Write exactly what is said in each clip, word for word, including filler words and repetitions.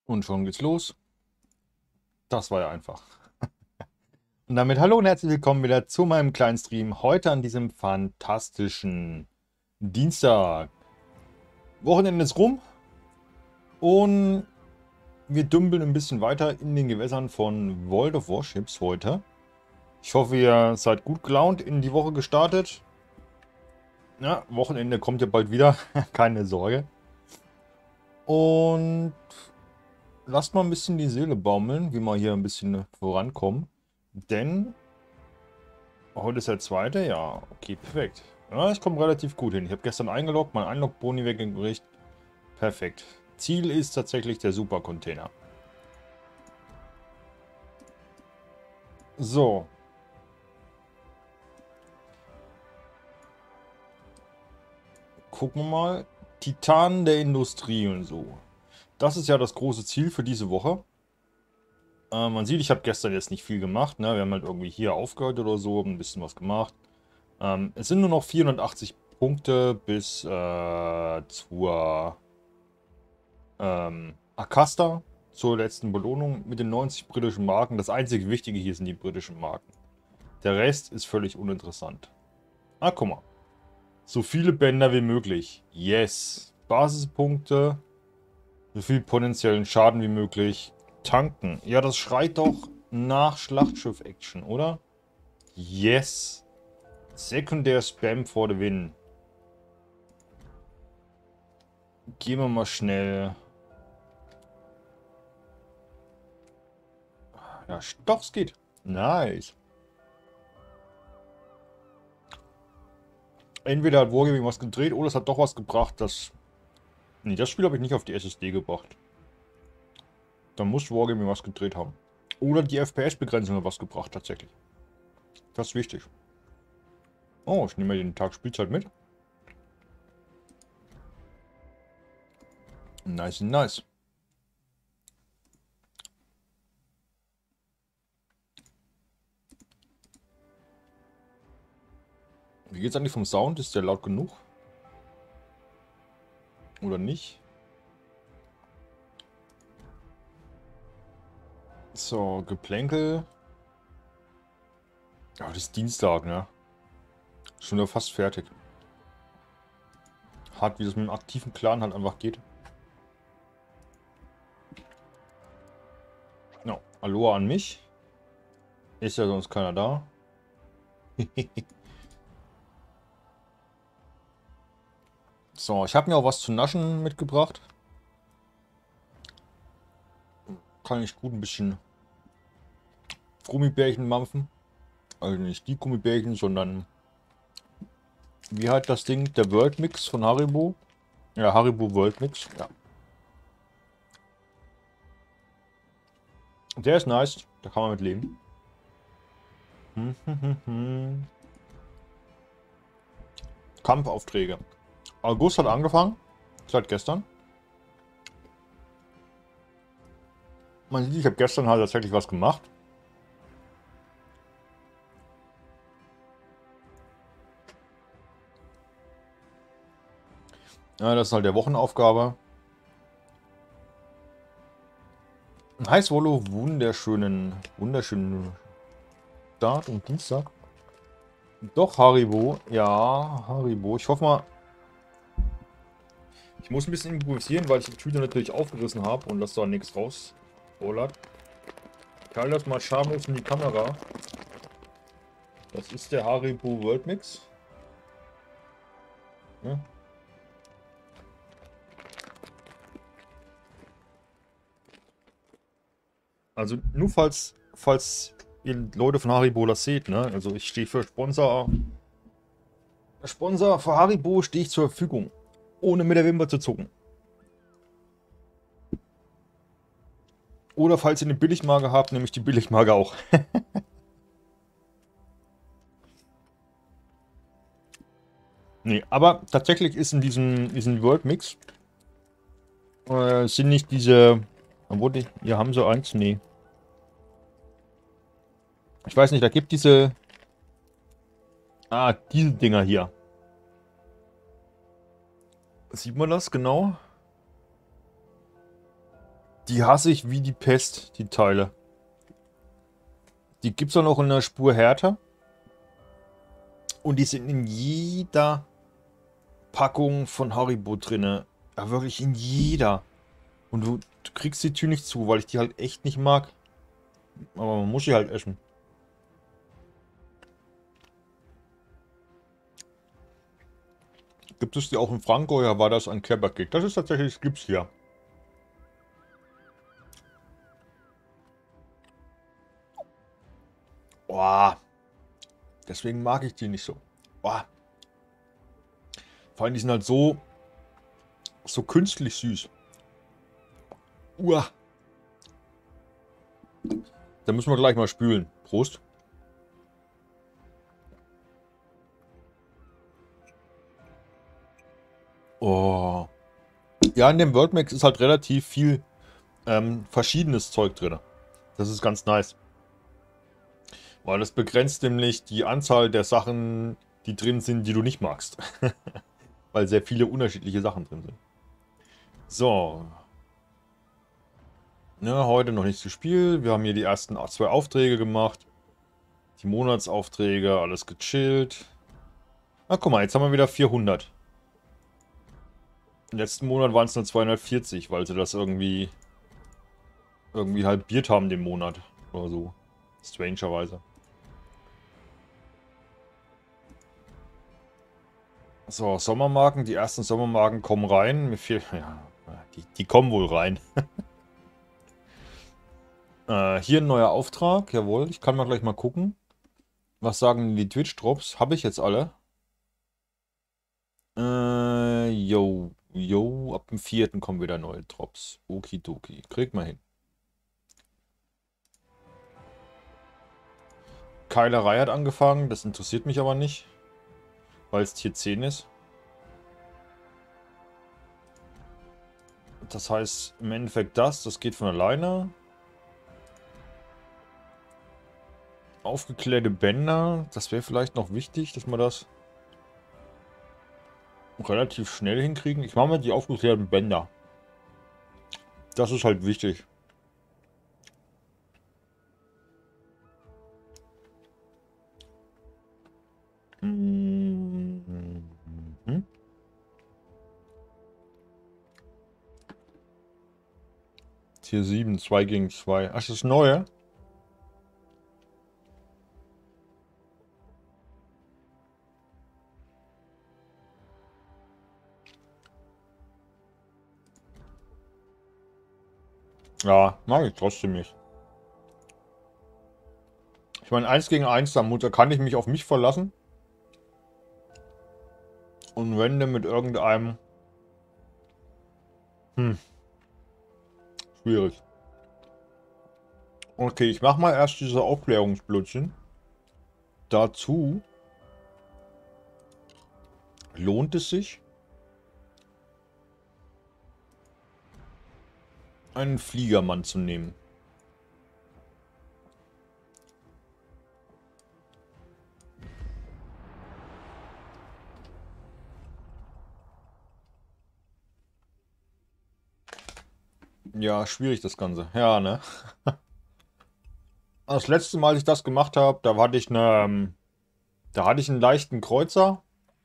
Und schon geht's los. Das war ja einfach. Und damit hallo und herzlich willkommen wieder zu meinem kleinen Stream. Heute an diesem fantastischen Dienstag. Wochenende ist rum und wir dümpeln ein bisschen weiter in den Gewässern von World of Warships heute. Ich hoffe, ihr seid gut gelaunt in die Woche gestartet. Ja, Wochenende kommt ja bald wieder, keine Sorge. Und lasst mal ein bisschen die Seele baumeln, wie wir hier ein bisschen vorankommen. Denn heute ist der zweite, ja, okay, perfekt. Ja, ich komme relativ gut hin. Ich habe gestern eingeloggt, mein Einlog-Boni weggekriegt. Perfekt. Ziel ist tatsächlich der Super-Container. So. Gucken wir mal. Titan der Industrie und so. Das ist ja das große Ziel für diese Woche. Äh, man sieht, ich habe gestern jetzt nicht viel gemacht. Ne? Wir haben halt irgendwie hier aufgehört oder so, haben ein bisschen was gemacht. Ähm, es sind nur noch vierhundertachtzig Punkte bis äh, zur ähm, Acasta, zur letzten Belohnung mit den neunzig britischen Marken. Das einzige Wichtige hier sind die britischen Marken. Der Rest ist völlig uninteressant. Ah, guck mal. So viele Bänder wie möglich. Yes. Basispunkte. So viel potenziellen Schaden wie möglich. Tanken. Ja, das schreit doch nach Schlachtschiff-Action, oder? Yes. Sekundär-Spam for the win. Gehen wir mal schnell. Ja, doch, es geht. Nice. Entweder hat Wargaming was gedreht oder es hat doch was gebracht, das... Nee, das Spiel habe ich nicht auf die S S D gebracht. Dann muss Wargaming was gedreht haben. Oder die F P S-Begrenzung hat was gebracht, tatsächlich. Das ist wichtig. Oh, ich nehme mal den Tag Spielzeit mit. Nice, nice. Wie geht's eigentlich vom Sound? Ist der laut genug? Oder nicht? So, Geplänkel. Ja, das ist Dienstag, ne? Schon wieder fast fertig. Hart, wie das mit einem aktiven Clan halt einfach geht. Ja, Aloha an mich. Ist ja sonst keiner da. So, ich habe mir auch was zu naschen mitgebracht. Kann ich gut ein bisschen Gummibärchen mampfen. Also nicht die Gummibärchen, sondern... Wie heißt das Ding? Der World Mix von Haribo. Ja, Haribo World Mix. Ja. Der ist nice. Da kann man mit leben. Hm, hm, hm, hm. Kampfaufträge. August hat angefangen. Seit gestern. Man sieht, ich habe gestern halt tatsächlich was gemacht. Ja, das ist halt der Wochenaufgabe. Heiß Wollo, wunderschönen, wunderschönen Start und Dienstag. Doch, Haribo. Ja, Haribo. Ich hoffe mal. Ich muss ein bisschen improvisieren, weil ich die Tüte natürlich aufgerissen habe und dass da nichts rausrollert. Ich halte das mal schamlos in die Kamera. Das ist der Haribo World Mix. Ja. Also nur falls, falls ihr Leute von Haribo das seht, ne? Also ich stehe für Sponsor. Sponsor für Haribo stehe ich zur Verfügung. Ohne mit der Wimper zu zucken. Oder falls ihr eine Billigmarke habt, nehme ich die Billigmarke auch. Nee, aber tatsächlich ist in diesem, diesem World Mix äh, sind nicht diese. Obwohl, die, hier haben sie eins, nee. Ich weiß nicht, da gibt diese. Ah, diese Dinger hier. Sieht man das genau? Die hasse ich wie die Pest, die Teile. Die gibt es auch noch in einer Spur härter. Und die sind in jeder Packung von Haribo drinne. Ja, wirklich in jeder. Und du, du kriegst die Tür nicht zu, weil ich die halt echt nicht mag. Aber man muss sie halt essen. Gibt es die auch in Frankreich oder war das ein Care-Paket? Das ist tatsächlich, das gibt's hier. Boah. Deswegen mag ich die nicht so. Boah. Vor allem, die sind halt so, so künstlich süß. Uah. Da müssen wir gleich mal spülen. Prost. Oh. Ja, in dem World Max ist halt relativ viel ähm, verschiedenes Zeug drin. Das ist ganz nice. Weil das begrenzt nämlich die Anzahl der Sachen, die drin sind, die du nicht magst. Weil sehr viele unterschiedliche Sachen drin sind. So. Ja, heute noch nicht zu Spiel. Wir haben hier die ersten zwei Aufträge gemacht. Die Monatsaufträge, alles gechillt. Na, guck mal, jetzt haben wir wieder vierhundert. Im letzten Monat waren es nur zweihundertvierzig, weil sie das irgendwie irgendwie halbiert haben den Monat oder so. Strangerweise. So, Sommermarken. Die ersten Sommermarken kommen rein. Mir fehlt, ja, die, die kommen wohl rein. äh, hier ein neuer Auftrag. Jawohl, ich kann mal gleich mal gucken. Was sagen die Twitch-Drops? Habe ich jetzt alle? Äh, yo, yo, ab dem vierten kommen wieder neue Drops. Okidoki. Kriegt mal hin. Keilerei hat angefangen. Das interessiert mich aber nicht. Weil es Tier zehn ist. Das heißt im Endeffekt das. Das geht von alleine. Aufgeklärte Bänder. Das wäre vielleicht noch wichtig, dass wir das relativ schnell hinkriegen. Ich mache mal die aufgeklärten Bänder. Das ist halt wichtig. Mhm. Tier sieben, zwei gegen zwei. Ach, das ist neue. Ja, mag ich trotzdem nicht. Ich meine, eins gegen eins, da muss- da kann ich mich auf mich verlassen. Und wenn du mit irgendeinem... Hm, schwierig. Okay, ich mache mal erst diese Aufklärungsblödsinn. Dazu lohnt es sich, einen Fliegermann zu nehmen. Ja, schwierig das Ganze. Ja, ne? Das letzte Mal, als ich das gemacht habe, da hatte ich eine, ähm, da hatte ich einen leichten Kreuzer.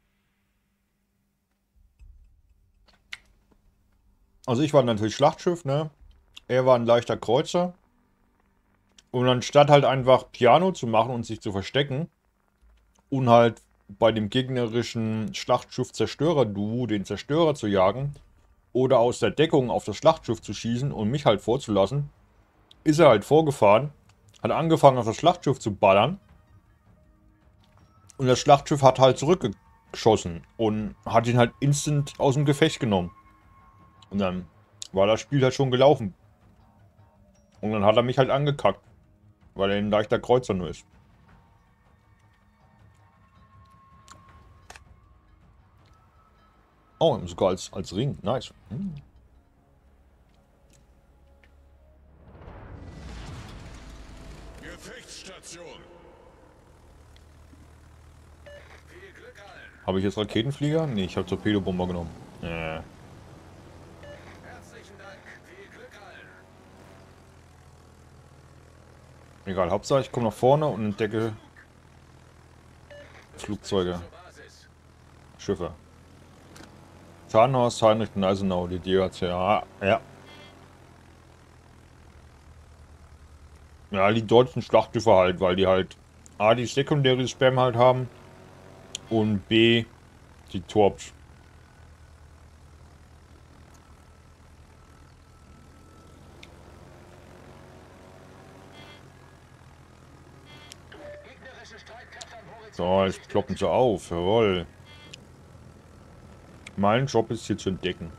Also ich war natürlich Schlachtschiff, ne? Er war ein leichter Kreuzer. Und anstatt halt einfach Piano zu machen und sich zu verstecken und halt bei dem gegnerischen Schlachtschiff-Zerstörer-Duo den Zerstörer zu jagen oder aus der Deckung auf das Schlachtschiff zu schießen und mich halt vorzulassen, ist er halt vorgefahren, hat angefangen auf das Schlachtschiff zu ballern und das Schlachtschiff hat halt zurückgeschossen und hat ihn halt instant aus dem Gefecht genommen. Und dann war das Spiel halt schon gelaufen. Und dann hat er mich halt angekackt, weil er ein leichter Kreuzer nur ist. Oh, sogar als, als Ring. Nice. Hm. Gefechtsstation. Viel Glück allen. Habe ich jetzt Raketenflieger? Nee, ich habe Torpedobomber genommen. Äh. Herzlichen Dank. Viel Glück allen. Egal, Hauptsache ich komme nach vorne und entdecke Flugzeuge, Schiffe. Zahnhaus, Heinrich und Eisenau, die D H C. Ja, ja. Ja, die deutschen Schlachtschiffe halt, weil die halt A, die sekundäre Spam halt haben und B, die Torps. So, jetzt ploppen sie auf, jawohl. Mein Job ist hier zu entdecken.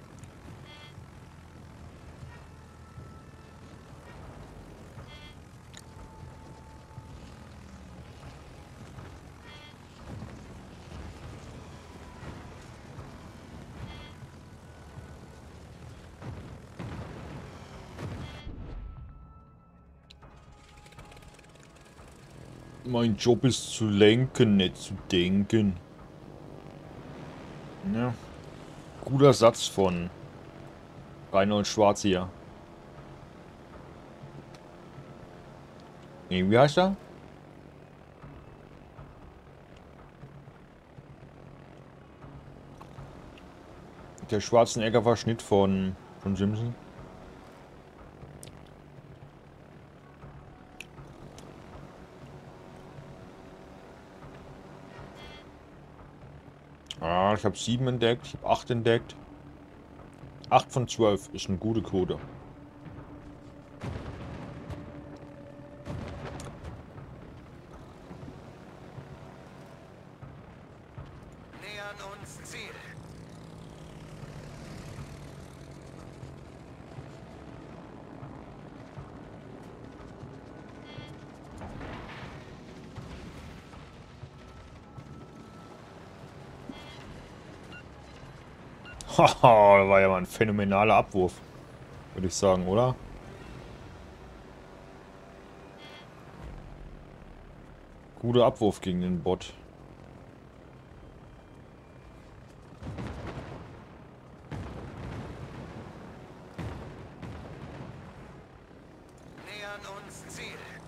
Mein Job ist zu lenken, nicht zu denken. Ja. Guter Satz von Reinhold Schwarz hier. Nee, wie heißt er? Der Schwarzenegger-Verschnitt von, von Simpson. Ah, ich habe sieben entdeckt, ich habe acht entdeckt. acht von zwölf ist eine gute Quote. Nähern uns Ziel. Haha, das war ja mal ein phänomenaler Abwurf. Würde ich sagen, oder? Guter Abwurf gegen den Bot. Nähern uns Ziel.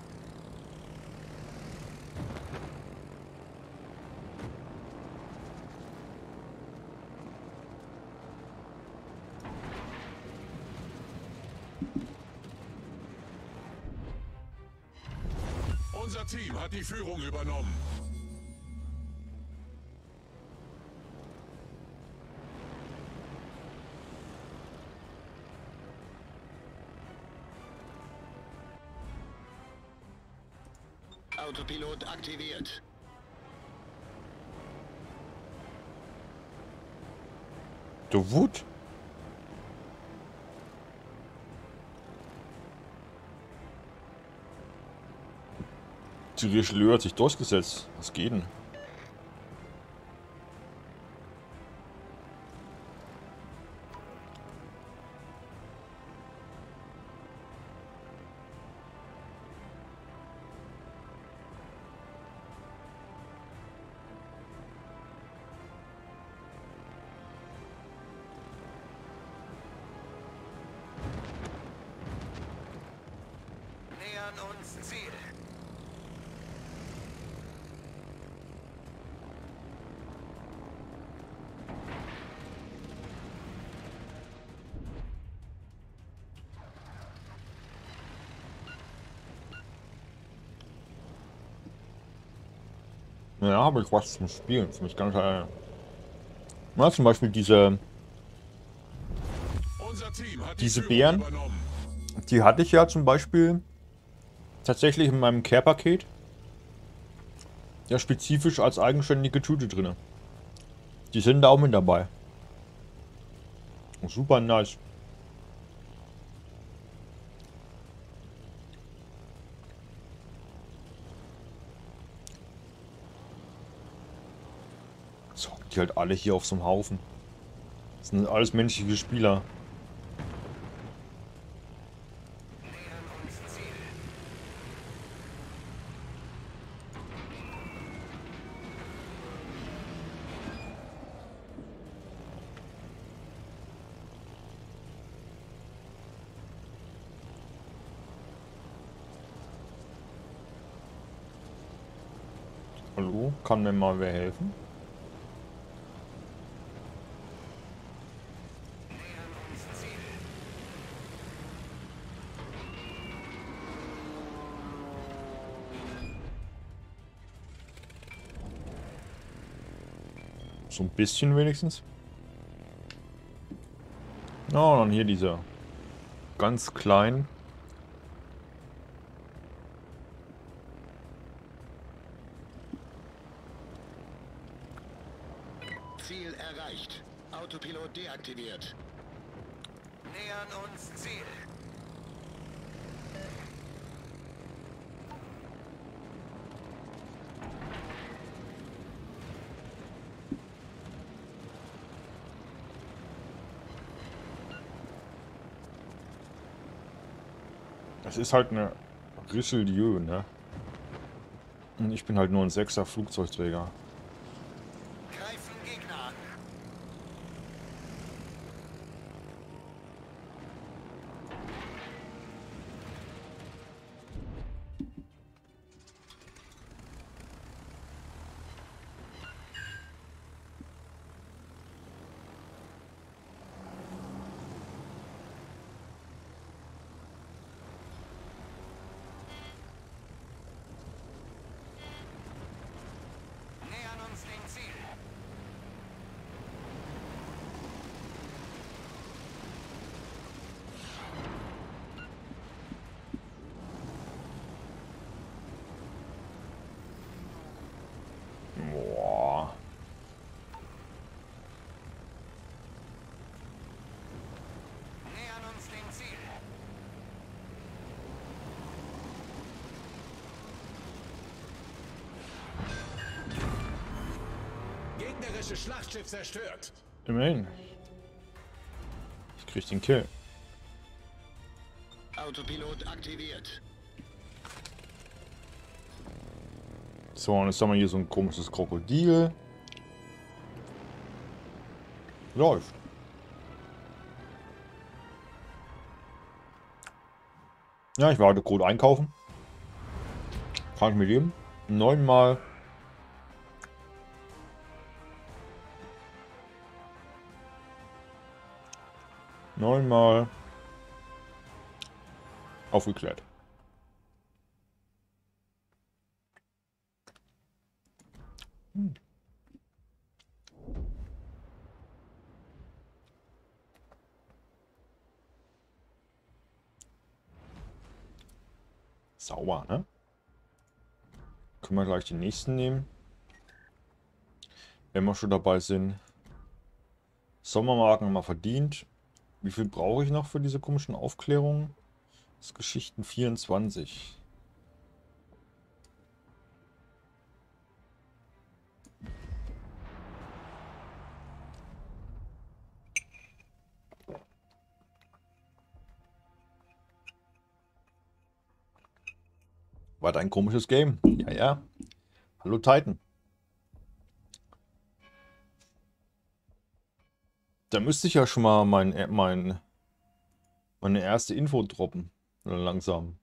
Unser Team hat die Führung übernommen. Autopilot aktiviert. Der Wut? Die Richelieu hat sich durchgesetzt. Was geht denn? Nähern uns Ziel. Ja, habe ich was zum Spielen. Für mich ganz alleine. Na, zum Beispiel diese, Unser Team hat die diese Führung Beeren. übernommen. Die hatte ich ja zum Beispiel tatsächlich in meinem Care-Paket. Ja, spezifisch als eigenständige Tüte drin. Die sind da auch mit dabei. Super nice. So, die halt alle hier auf so einem Haufen. Das sind alles menschliche Spieler. Nähern uns Ziel. Hallo? Kann mir mal wer helfen? Nähern uns Ziel. So ein bisschen wenigstens. Oh, dann hier dieser ganz klein. Ziel erreicht. Autopilot deaktiviert. Nähern uns Ziel. Das ist halt eine Richelieu, ne? Und ich bin halt nur ein Sechser Flugzeugträger. Greifen Gegner an. Nähern uns dem Ziel. Boah. Nähern uns dem Ziel. Gegnerisches Schlachtschiff zerstört. Immerhin. Ich krieg den Kill. Autopilot aktiviert. So, und jetzt haben wir hier so ein komisches Krokodil. Läuft. Ja, ich war heute Code einkaufen. Kann ich mir geben. Neunmal. Neunmal. Aufgeklärt. Hm. Sauber, ne? Können wir gleich den nächsten nehmen. Wenn wir schon dabei sind. Sommermarken haben wir verdient. Wie viel brauche ich noch für diese komischen Aufklärungen? Das ist Geschichten vierundzwanzig. War ein komisches Game. Ja, ja. Hallo Titan. Da müsste ich ja schon mal mein, mein, meine erste Info droppen. Langsam.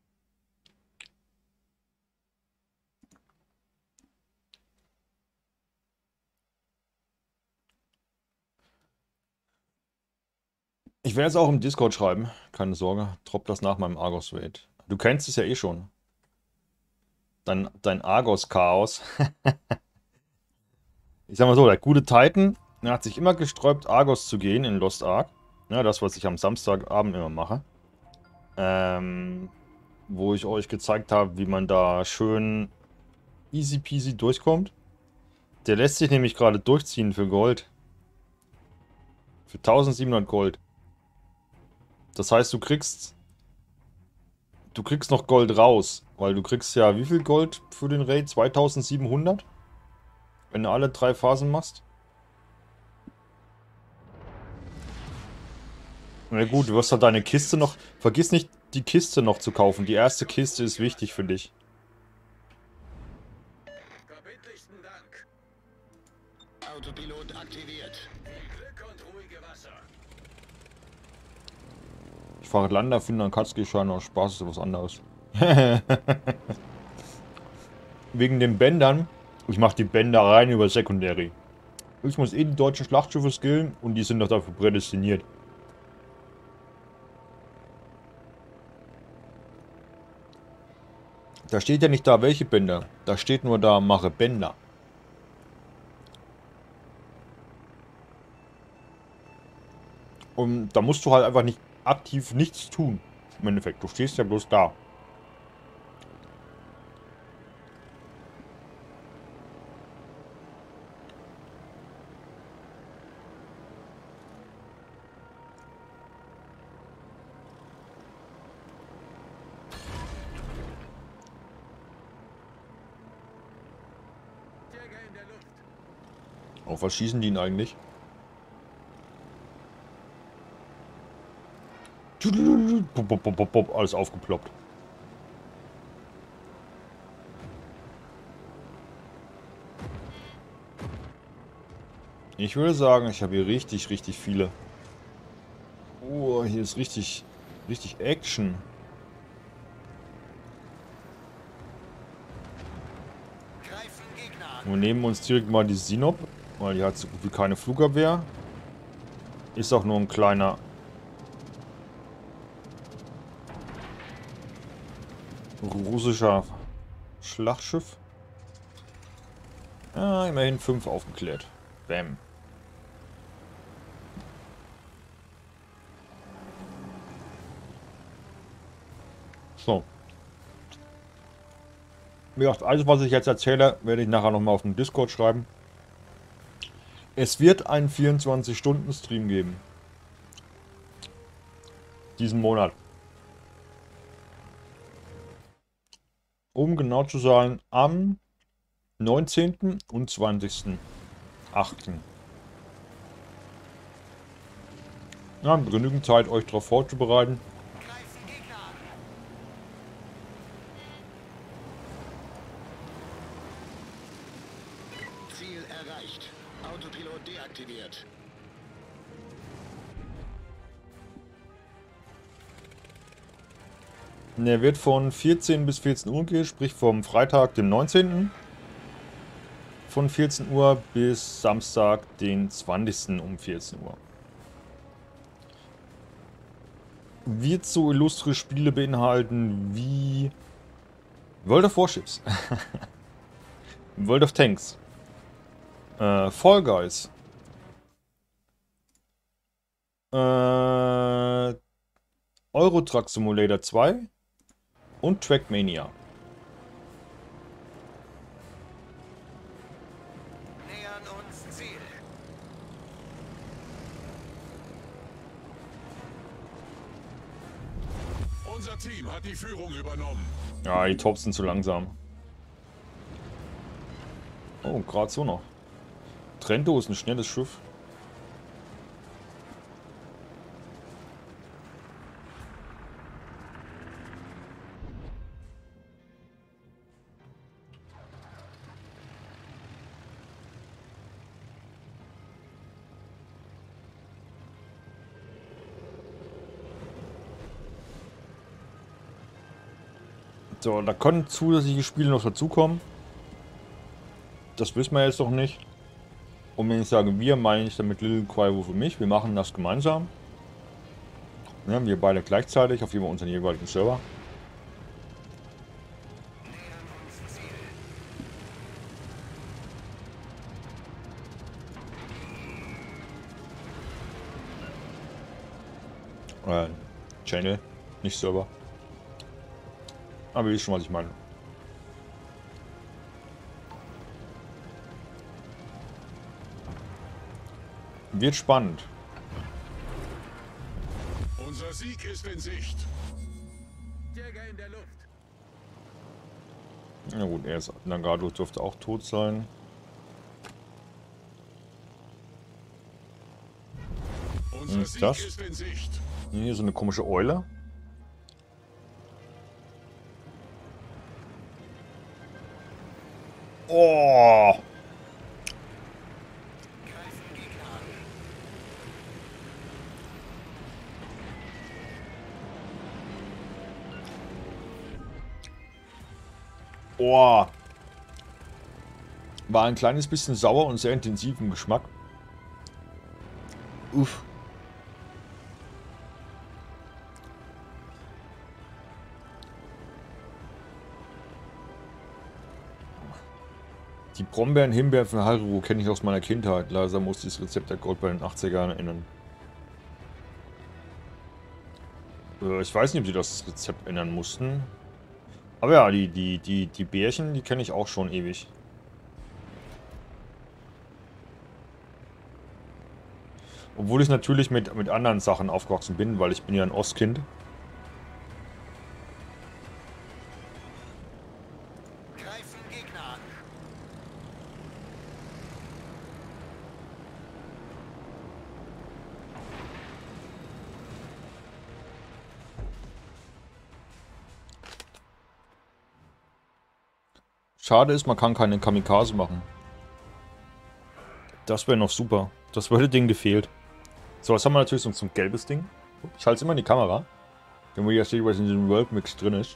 Ich werde jetzt auch im Discord schreiben. Keine Sorge. Drop das nach meinem Argos-Raid. Du kennst es ja eh schon. Dein, dein Argos-Chaos. Ich sag mal so, der gute Titan, der hat sich immer gesträubt, Argos zu gehen in Lost Ark. Ja, das, was ich am Samstagabend immer mache. Ähm, wo ich euch gezeigt habe, wie man da schön easy peasy durchkommt. Der lässt sich nämlich gerade durchziehen für Gold. Für tausendsiebenhundert Gold. Das heißt, du kriegst... Du kriegst noch Gold raus. Weil du kriegst ja wie viel Gold für den Raid? zweitausendsiebenhundert? Wenn du alle drei Phasen machst. Na gut, du wirst halt deine Kiste noch... Vergiss nicht, die Kiste noch zu kaufen. Die erste Kiste ist wichtig für dich. Verbindlichsten Dank. Autopilot aktiviert. Glück und ruhige Wasser. Ich fahre Lander, finde einen Katzgeschein, aus Spaß ist was anderes. Wegen den Bändern Ich mache die Bänder rein über Secondary. Ich muss eh die deutschen Schlachtschiffe skillen und die sind doch dafür prädestiniert. Da steht ja nicht da, welche Bänder. Da steht nur da, mache Bänder. Und da musst du halt einfach nicht aktiv nichts tun. Im Endeffekt, du stehst ja bloß da. Auf was schießen die ihn eigentlich? Pop, pop, pop, pop, pop, alles aufgeploppt. Ich würde sagen, ich habe hier richtig, richtig viele. Oh, hier ist richtig, richtig Action. Wir nehmen uns direkt mal die Sinop, weil die hat so gut wie keine Flugabwehr. Ist auch nur ein kleiner... russischer Schlachtschiff. Ja, immerhin fünf aufgeklärt. Bam. So. Wie gesagt, alles was ich jetzt erzähle, werde ich nachher nochmal auf dem Discord schreiben. Es wird einen vierundzwanzig Stunden Stream geben. Diesen Monat. Um genau zu sein, am neunzehnten und zwanzigsten achten Ja, genügend Zeit, euch darauf vorzubereiten. Ziel erreicht. Autopilot deaktiviert. Der wird von vierzehn bis vierzehn Uhr gehen, sprich vom Freitag, dem neunzehnten Von vierzehn Uhr bis Samstag, den zwanzigsten um vierzehn Uhr. Wird so illustre Spiele beinhalten wie World of Warships, World of Tanks, äh, Fall Guys, äh, Euro Truck Simulator zwei und Trackmania. Nähern uns Ziel. Unser Team hat die Führung übernommen. Ja, die Tops sind zu langsam. Oh, gerade so noch. Trento ist ein schnelles Schiff. So, da können zusätzliche Spiele noch dazukommen. Das wissen wir jetzt noch nicht. Und wenn ich sage wir, meine ich damit Little Quaiwo für mich. Wir machen das gemeinsam. Ja, wir beide gleichzeitig auf unseren jeweiligen Server. Äh, Channel, nicht Server. Aber ihr wisst schon, was ich meine. Wird spannend. Unser Sieg ist in Sicht. Jäger in der Luft. Na gut, er ist Nagato dürfte auch tot sein. Unser Was ist Sieg das? ist in Sicht. Hier so eine komische Eule. Oh! Oh! War ein kleines bisschen sauer und sehr intensiv im Geschmack. Uff. Die Brombeeren, Himbeeren von Haribo kenne ich aus meiner Kindheit. Leider muss dieses Rezept der Gold bei den achtzigern erinnern. Äh, ich weiß nicht, ob sie das Rezept ändern mussten. Aber ja, die, die, die, die Bärchen, die kenne ich auch schon ewig. Obwohl ich natürlich mit, mit anderen Sachen aufgewachsen bin, weil ich bin ja ein Ostkind. Greifen Gegner an. Schade ist, man kann keine Kamikaze machen. Das wäre noch super. Das würde Ding gefehlt. So, jetzt haben wir natürlich so ein gelbes Ding. Ich halte es immer in die Kamera. Wenn man ja sieht, was in diesem World Mix drin ist.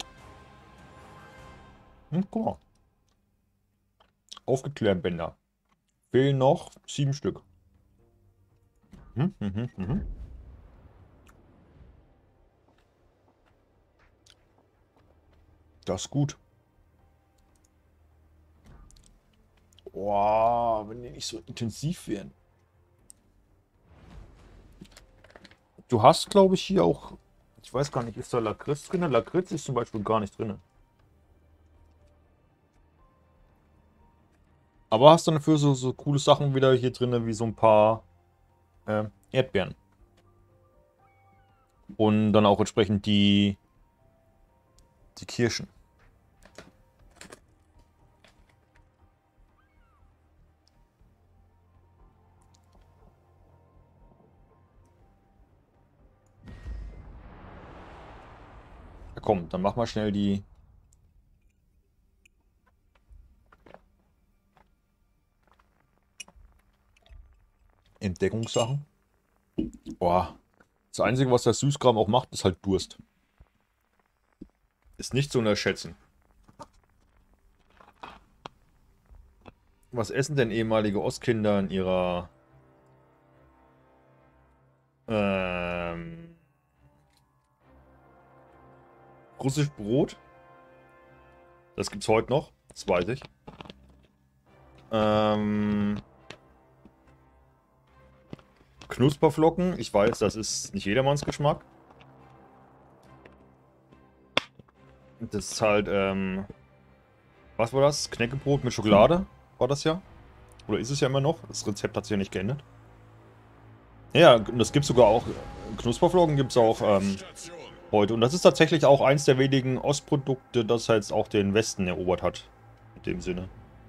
Hm, guck mal. Aufgeklärt Bänder. Fehlen noch sieben Stück. Hm, hm, hm, hm. Das ist gut. Boah, wenn die nicht so intensiv wären. Du hast, glaube ich, hier auch... Ich weiß gar nicht, ist da Lakritz drin? Lakritz ist zum Beispiel gar nicht drin. Aber hast dann dafür so, so coole Sachen wieder hier drin, wie so ein paar äh, Erdbeeren. Und dann auch entsprechend die, die Kirschen. Ja, komm, dann mach mal schnell die... Entdeckungssachen. Boah. Das Einzige, was der Süßkram auch macht, ist halt Durst. Ist nicht zu unterschätzen. Was essen denn ehemalige Ostkinder in ihrer... Ähm... Russisch Brot? Das gibt's heute noch. Das weiß ich. Ähm... Knusperflocken. Ich weiß, das ist nicht jedermanns Geschmack. Das ist halt, ähm... Was war das? Knäckebrot mit Schokolade? War das ja? Oder ist es ja immer noch? Das Rezept hat sich ja nicht geändert. Ja, das gibt sogar auch... Knusperflocken gibt es auch, ähm... heute. Und das ist tatsächlich auch eins der wenigen Ostprodukte, das jetzt auch den Westen erobert hat. In dem Sinne.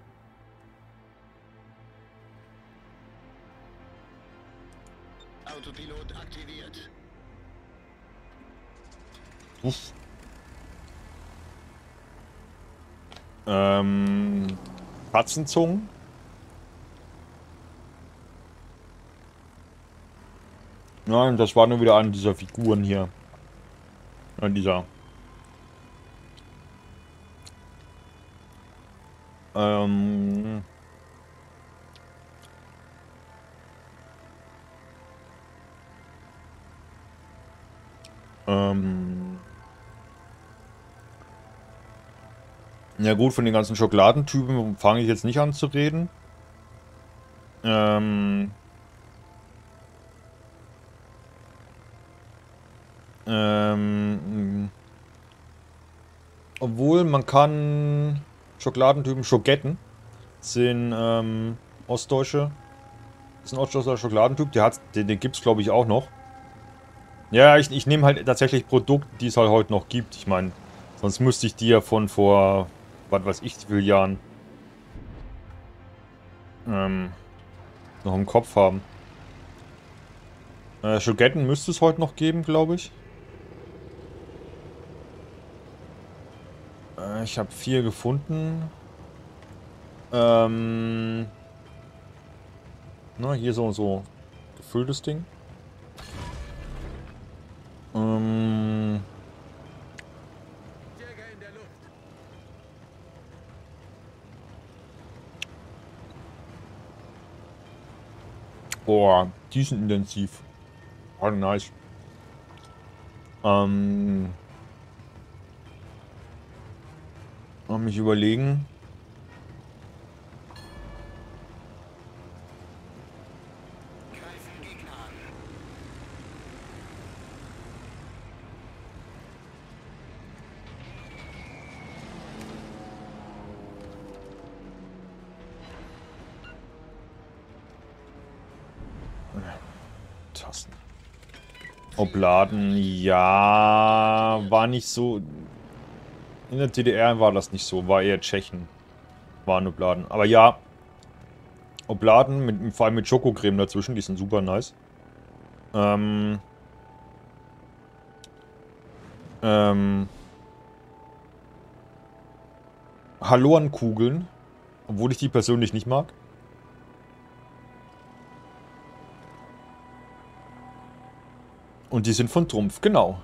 Autopilot aktiviert. Uff. Ähm... Katzenzungen. Nein, das war nur wieder eine dieser Figuren hier. An dieser. Ähm... Ähm... Ja gut, von den ganzen Schokoladentypen fange ich jetzt nicht an zu reden. Ähm... Ähm... Obwohl, man kann Schokoladentypen, Schogetten, sind ähm, ostdeutsche, ist ein ostdeutscher Schokoladentyp, der hat, den, den gibt es glaube ich auch noch. Ja, ich, ich nehme halt tatsächlich Produkte, die es halt heute noch gibt. Ich meine, sonst müsste ich die ja von vor, was weiß ich, wie vielen Jahren ähm, noch im Kopf haben. Äh, Schogetten müsste es heute noch geben, glaube ich. Äh, ich habe vier gefunden. Ähm... Na, hier so so gefülltes Ding. Ähm... Boah, die sind intensiv. Oh, nice. Ähm. Mal mich überlegen. Tasten. Obladen, ja, war nicht so. In der D D R war das nicht so, war eher Tschechen. Waren Obladen. Aber ja, Obladen, mit, vor allem mit Schokocreme dazwischen, die sind super nice. Ähm. Ähm. Hallorenkugeln, obwohl ich die persönlich nicht mag. Und die sind von Trumpf, genau.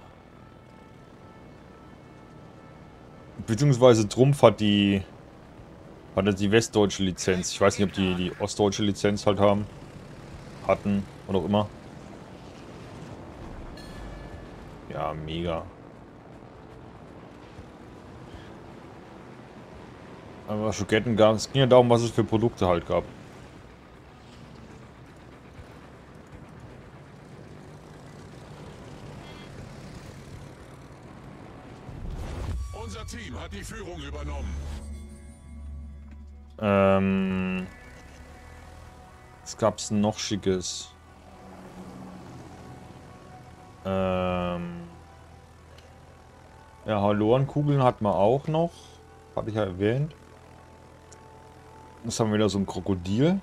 Beziehungsweise Trumpf hat die hat er die westdeutsche Lizenz. Ich weiß nicht, ob die die ostdeutsche Lizenz halt haben. Hatten, oder auch immer. Ja, mega. Aber Schoketten gab es. Es ging ja darum, was es für Produkte halt gab. Unser Team hat die Führung übernommen. Ähm. Was gab's noch Schickes? Ähm. Ja, Hallorenkugeln hat man auch noch. Hatte ich ja erwähnt. Jetzt haben wir wieder so ein Krokodil.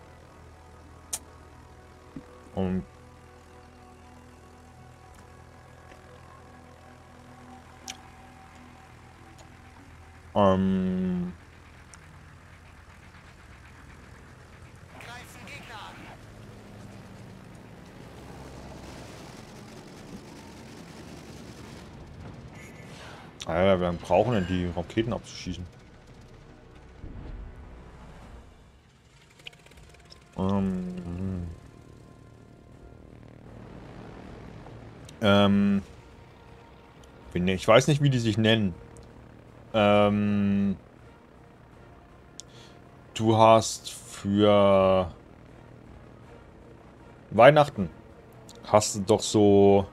Und ähm. Ah ja, wir brauchen denn die Raketen abzuschießen. Ähm. Ähm. Ich weiß nicht, wie die sich nennen. Ähm. Du hast für Weihnachten hast du doch so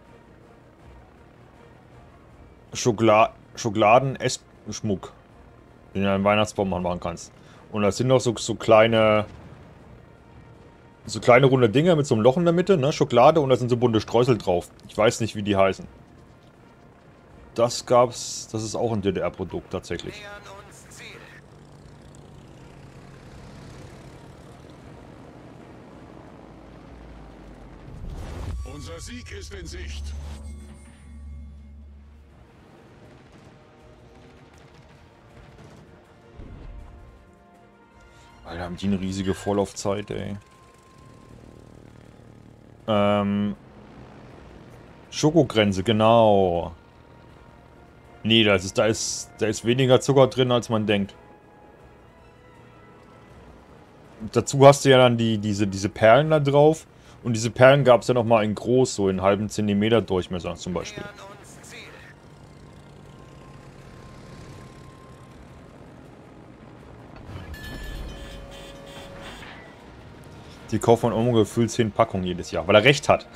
Schokolade Schokoladen-Essschmuck, den du einen Weihnachtsbaum machen kannst. Und das sind noch so, so kleine so kleine runde Dinger mit so einem Loch in der Mitte, ne? Schokolade, und da sind so bunte Streusel drauf. Ich weiß nicht, wie die heißen. Das gab's, das ist auch ein D D R-Produkt tatsächlich. Unser Sieg ist in Sicht. Alter, haben die eine riesige Vorlaufzeit, ey. Ähm. Schokogrenze, genau. Nee, das ist, da ist, da ist weniger Zucker drin, als man denkt. Dazu hast du ja dann die, diese, diese Perlen da drauf. Und diese Perlen gab es ja nochmal in groß, so in halben Zentimeter Durchmesser zum Beispiel. Die kauft man ungefähr gefühlt zehn Packungen jedes Jahr, weil er recht hat.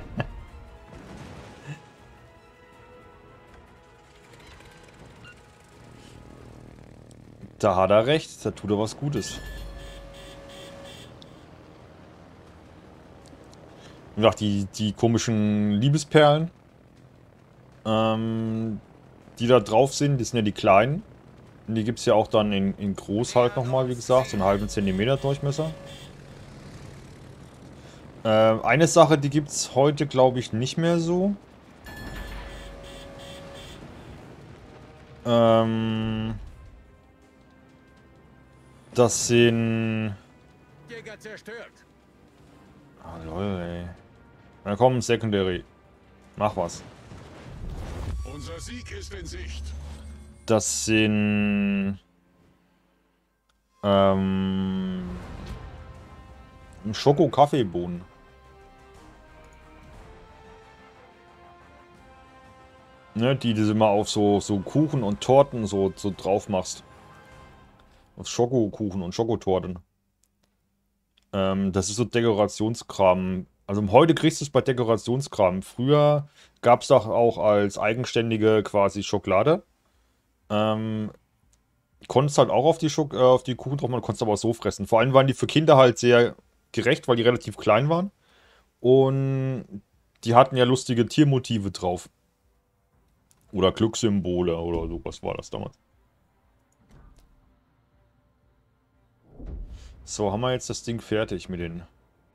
Da hat er recht, da tut er was Gutes. Wie gesagt, die, die komischen Liebesperlen, ähm, die da drauf sind, die sind ja die kleinen. Und die gibt es ja auch dann in, in groß halt nochmal, wie gesagt, so einen halben Zentimeter Durchmesser. Äh, eine Sache, die gibt es heute, glaube ich, nicht mehr so. Ähm, das sind... Jäger zerstört. Ah, lol, ey. Na komm, Secondary. Mach was. Unser Sieg ist in Sicht. Das sind... Ähm... Schoko-Kaffeebohnen. Ne, die du immer auf so, so Kuchen und Torten so, so drauf machst. Auf Schokokuchen und Schokotorten. Ähm, das ist so Dekorationskram. Also heute kriegst du es bei Dekorationskram. Früher gab es doch auch als eigenständige quasi Schokolade. Ähm, konntest halt auch auf die, Schok äh, auf die Kuchen drauf machen, konntest aber auch so fressen. Vor allem waren die für Kinder halt sehr gerecht, weil die relativ klein waren. Und die hatten ja lustige Tiermotive drauf. Oder Glückssymbole oder sowas war das damals. So, haben wir jetzt das Ding fertig mit den...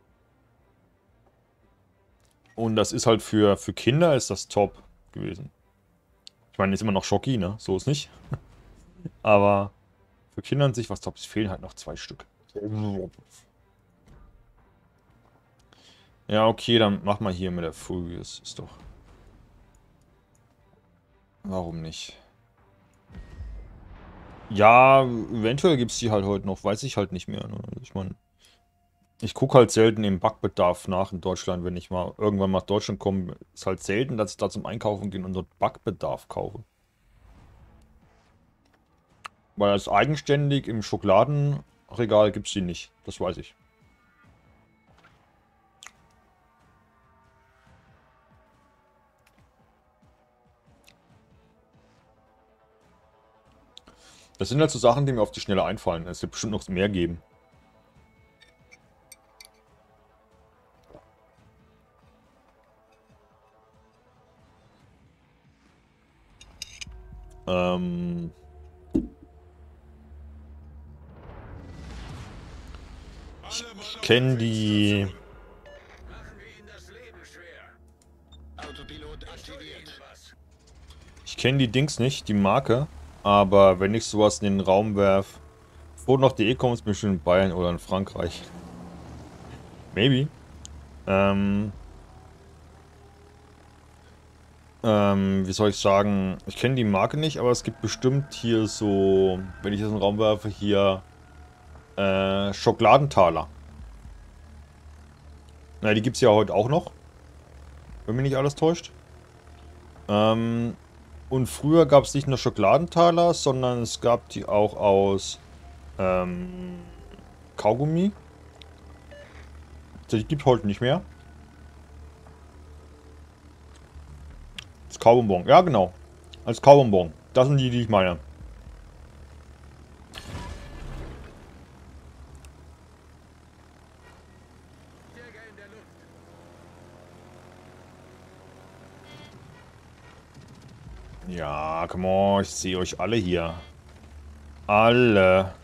Und das ist halt für, für Kinder ist das top gewesen. Ich meine, ist immer noch Schocki, ne? So ist nicht. Aber für Kinder an sich was top. Es fehlen halt noch zwei Stück. Ja, okay, dann mach mal hier mit der Furious. Ist doch... Warum nicht? Ja, eventuell gibt es die halt heute noch. Weiß ich halt nicht mehr. Ne? Ich meine... Ich gucke halt selten im Backbedarf nach in Deutschland, wenn ich mal irgendwann nach Deutschland komme. Ist halt selten, dass ich da zum Einkaufen gehe und dort Backbedarf kaufe. Weil als eigenständig im Schokoladenregal gibt es die nicht. Das weiß ich. Das sind halt so Sachen, die mir auf die Schnelle einfallen. Es wird bestimmt noch mehr geben. Ähm... Ich, ich kenne die... Ich kenne die Dings nicht, die Marke. Aber wenn ich sowas in den Raum werfe, wo noch die E-Commerce bestimmt in Bayern oder in Frankreich. Maybe. Ähm... Ähm, wie soll ich sagen? Ich kenne die Marke nicht, aber es gibt bestimmt hier so, wenn ich das in den Raum werfe, hier äh, Schokoladentaler. Na, die gibt es ja heute auch noch. Wenn mich nicht alles täuscht. Ähm, und früher gab es nicht nur Schokoladentaler, sondern es gab die auch aus ähm, Kaugummi. Die gibt es heute nicht mehr. Als Kaubonbon. Ja, genau. Als Kaubonbon. Das sind die, die ich meine. Ja, come on. Ich sehe euch alle hier. Alle.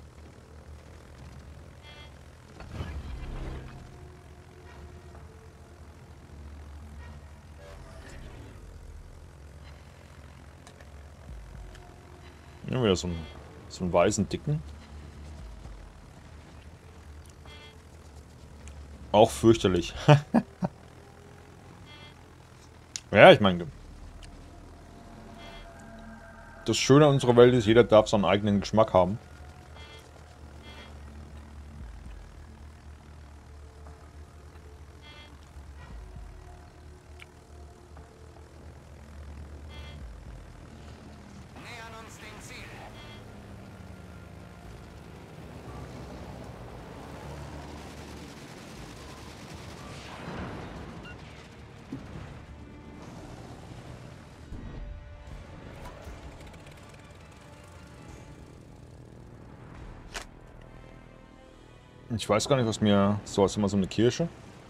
Ja, wieder so einen, so einen weißen Dicken. Auch fürchterlich. Ja, ich meine... Das Schöne an unserer Welt ist, jeder darf seinen eigenen Geschmack haben. Ich weiß gar nicht, was mir... So, ist immer so eine Kirche.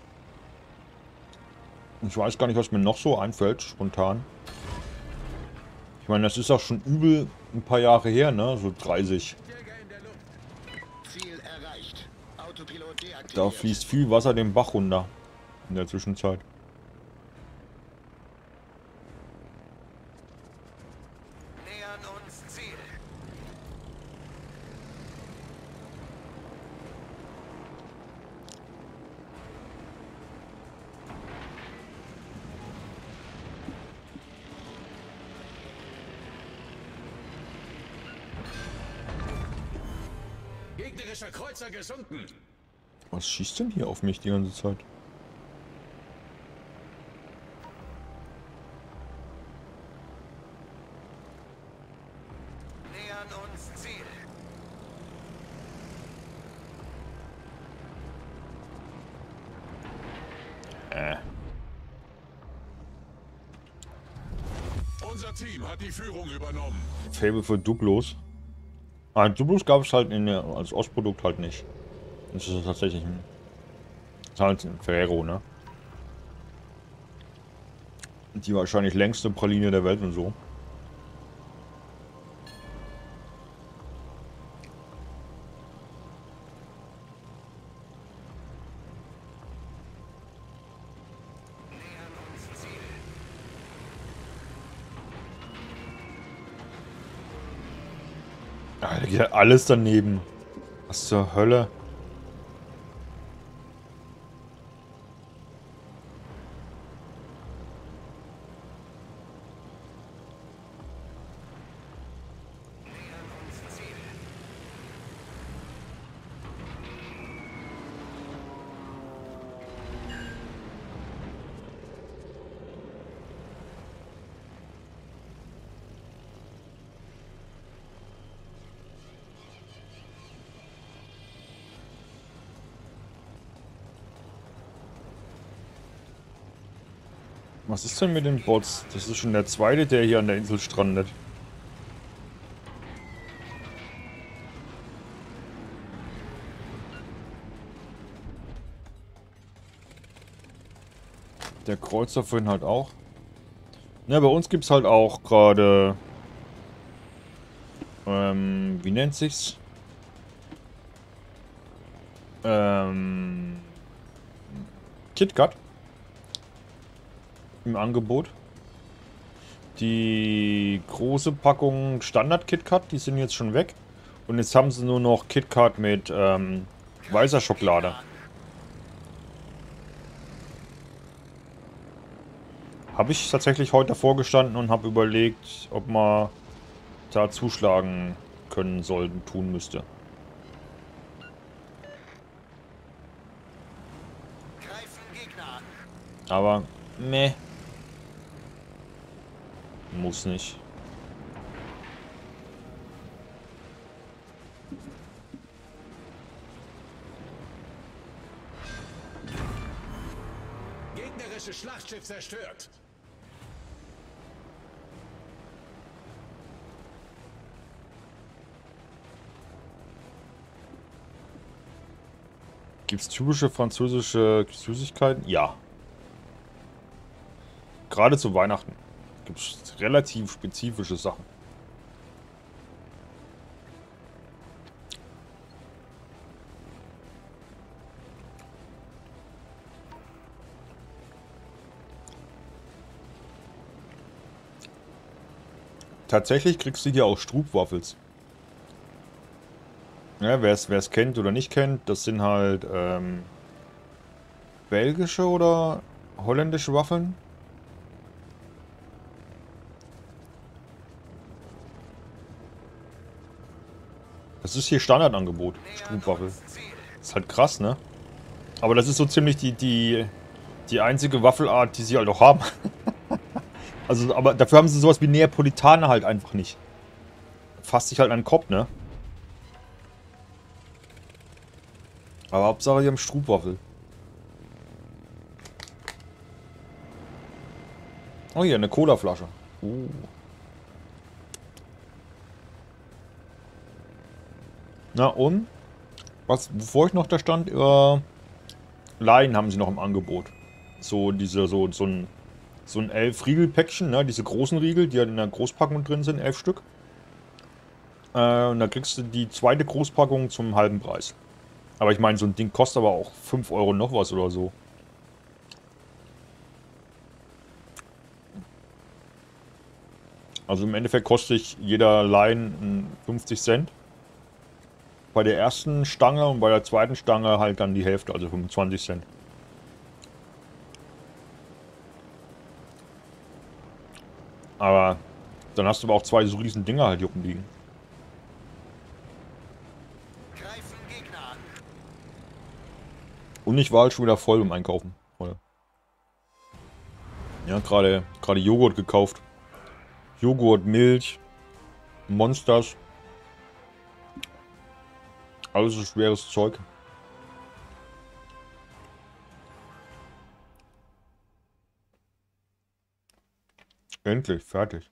Ich weiß gar nicht, was mir noch so einfällt, spontan. Ich meine, das ist auch schon übel ein paar Jahre her, ne? So dreißig. Da fließt viel Wasser den Bach runter. In der Zwischenzeit. Gegnerischer Kreuzer gesunken. Was schießt denn hier auf mich die ganze Zeit? Nähern uns Ziel. Äh. Unser Team hat die Führung übernommen. Fable für Duplos. Ah, Duplos gab es halt in der, als Ostprodukt halt nicht. Das ist tatsächlich ein, das ist halt ein Ferrero, ne? Die wahrscheinlich längste Praline der Welt und so. Nähern uns Ziel. Alter, geht ja alles daneben. Was zur Hölle? Nähern uns Ziel. Was ist denn mit den Bots? Das ist schon der zweite, der hier an der Insel strandet. Der Kreuzer vorhin halt auch. Ja, bei uns gibt es halt auch gerade... Ähm, wie nennt sich's? Ähm... KitKat. Im Angebot. Die große Packung Standard KitKat, die sind jetzt schon weg. Und jetzt haben sie nur noch KitKat mit ähm, weißer Schokolade. Habe ich tatsächlich heute davor gestanden und habe überlegt, ob man da zuschlagen können sollten, tun müsste. Greifen Gegner an. Aber, ne. Muss nicht. Gegnerisches Schlachtschiff zerstört. Gibt's typische französische Süßigkeiten? Ja. Gerade zu Weihnachten gibt's relativ spezifische Sachen. Tatsächlich kriegst du hier auch Strubwaffels. Ja, wer es kennt oder nicht kennt, das sind halt ähm, belgische oder holländische Waffeln. Das ist hier Standardangebot, Strubwaffel. Ist halt krass, ne? Aber das ist so ziemlich die, die, die einzige Waffelart, die sie halt auch haben. Also, aber dafür haben sie sowas wie Neapolitaner halt einfach nicht. Fasst sich halt an den Kopf, ne? Aber Hauptsache, die haben Strubwaffel. Oh, hier, eine Colaflasche. Uh. Na und? Was, bevor ich noch da stand, äh, Laien haben sie noch im Angebot. So diese, so, so ein, so ein elf Riegel-Päckchen, ne? Diese großen Riegel, die halt in der Großpackung drin sind, elf Stück. Äh, und da kriegst du die zweite Großpackung zum halben Preis. Aber ich meine, so ein Ding kostet aber auch fünf Euro noch was oder so. Also im Endeffekt kostet ich jeder Line fünfzig Cent. Bei der ersten Stange und bei der zweiten Stange halt dann die Hälfte, also fünfundzwanzig Cent. Aber dann hast du aber auch zwei so riesen Dinger halt hier oben liegen. Greifen Gegner an. Und ich war halt schon wieder voll beim Einkaufen. Voll. Ja, gerade gerade Joghurt gekauft. Joghurt, Milch, Monsters. Alles so schweres Zeug. Endlich, fertig.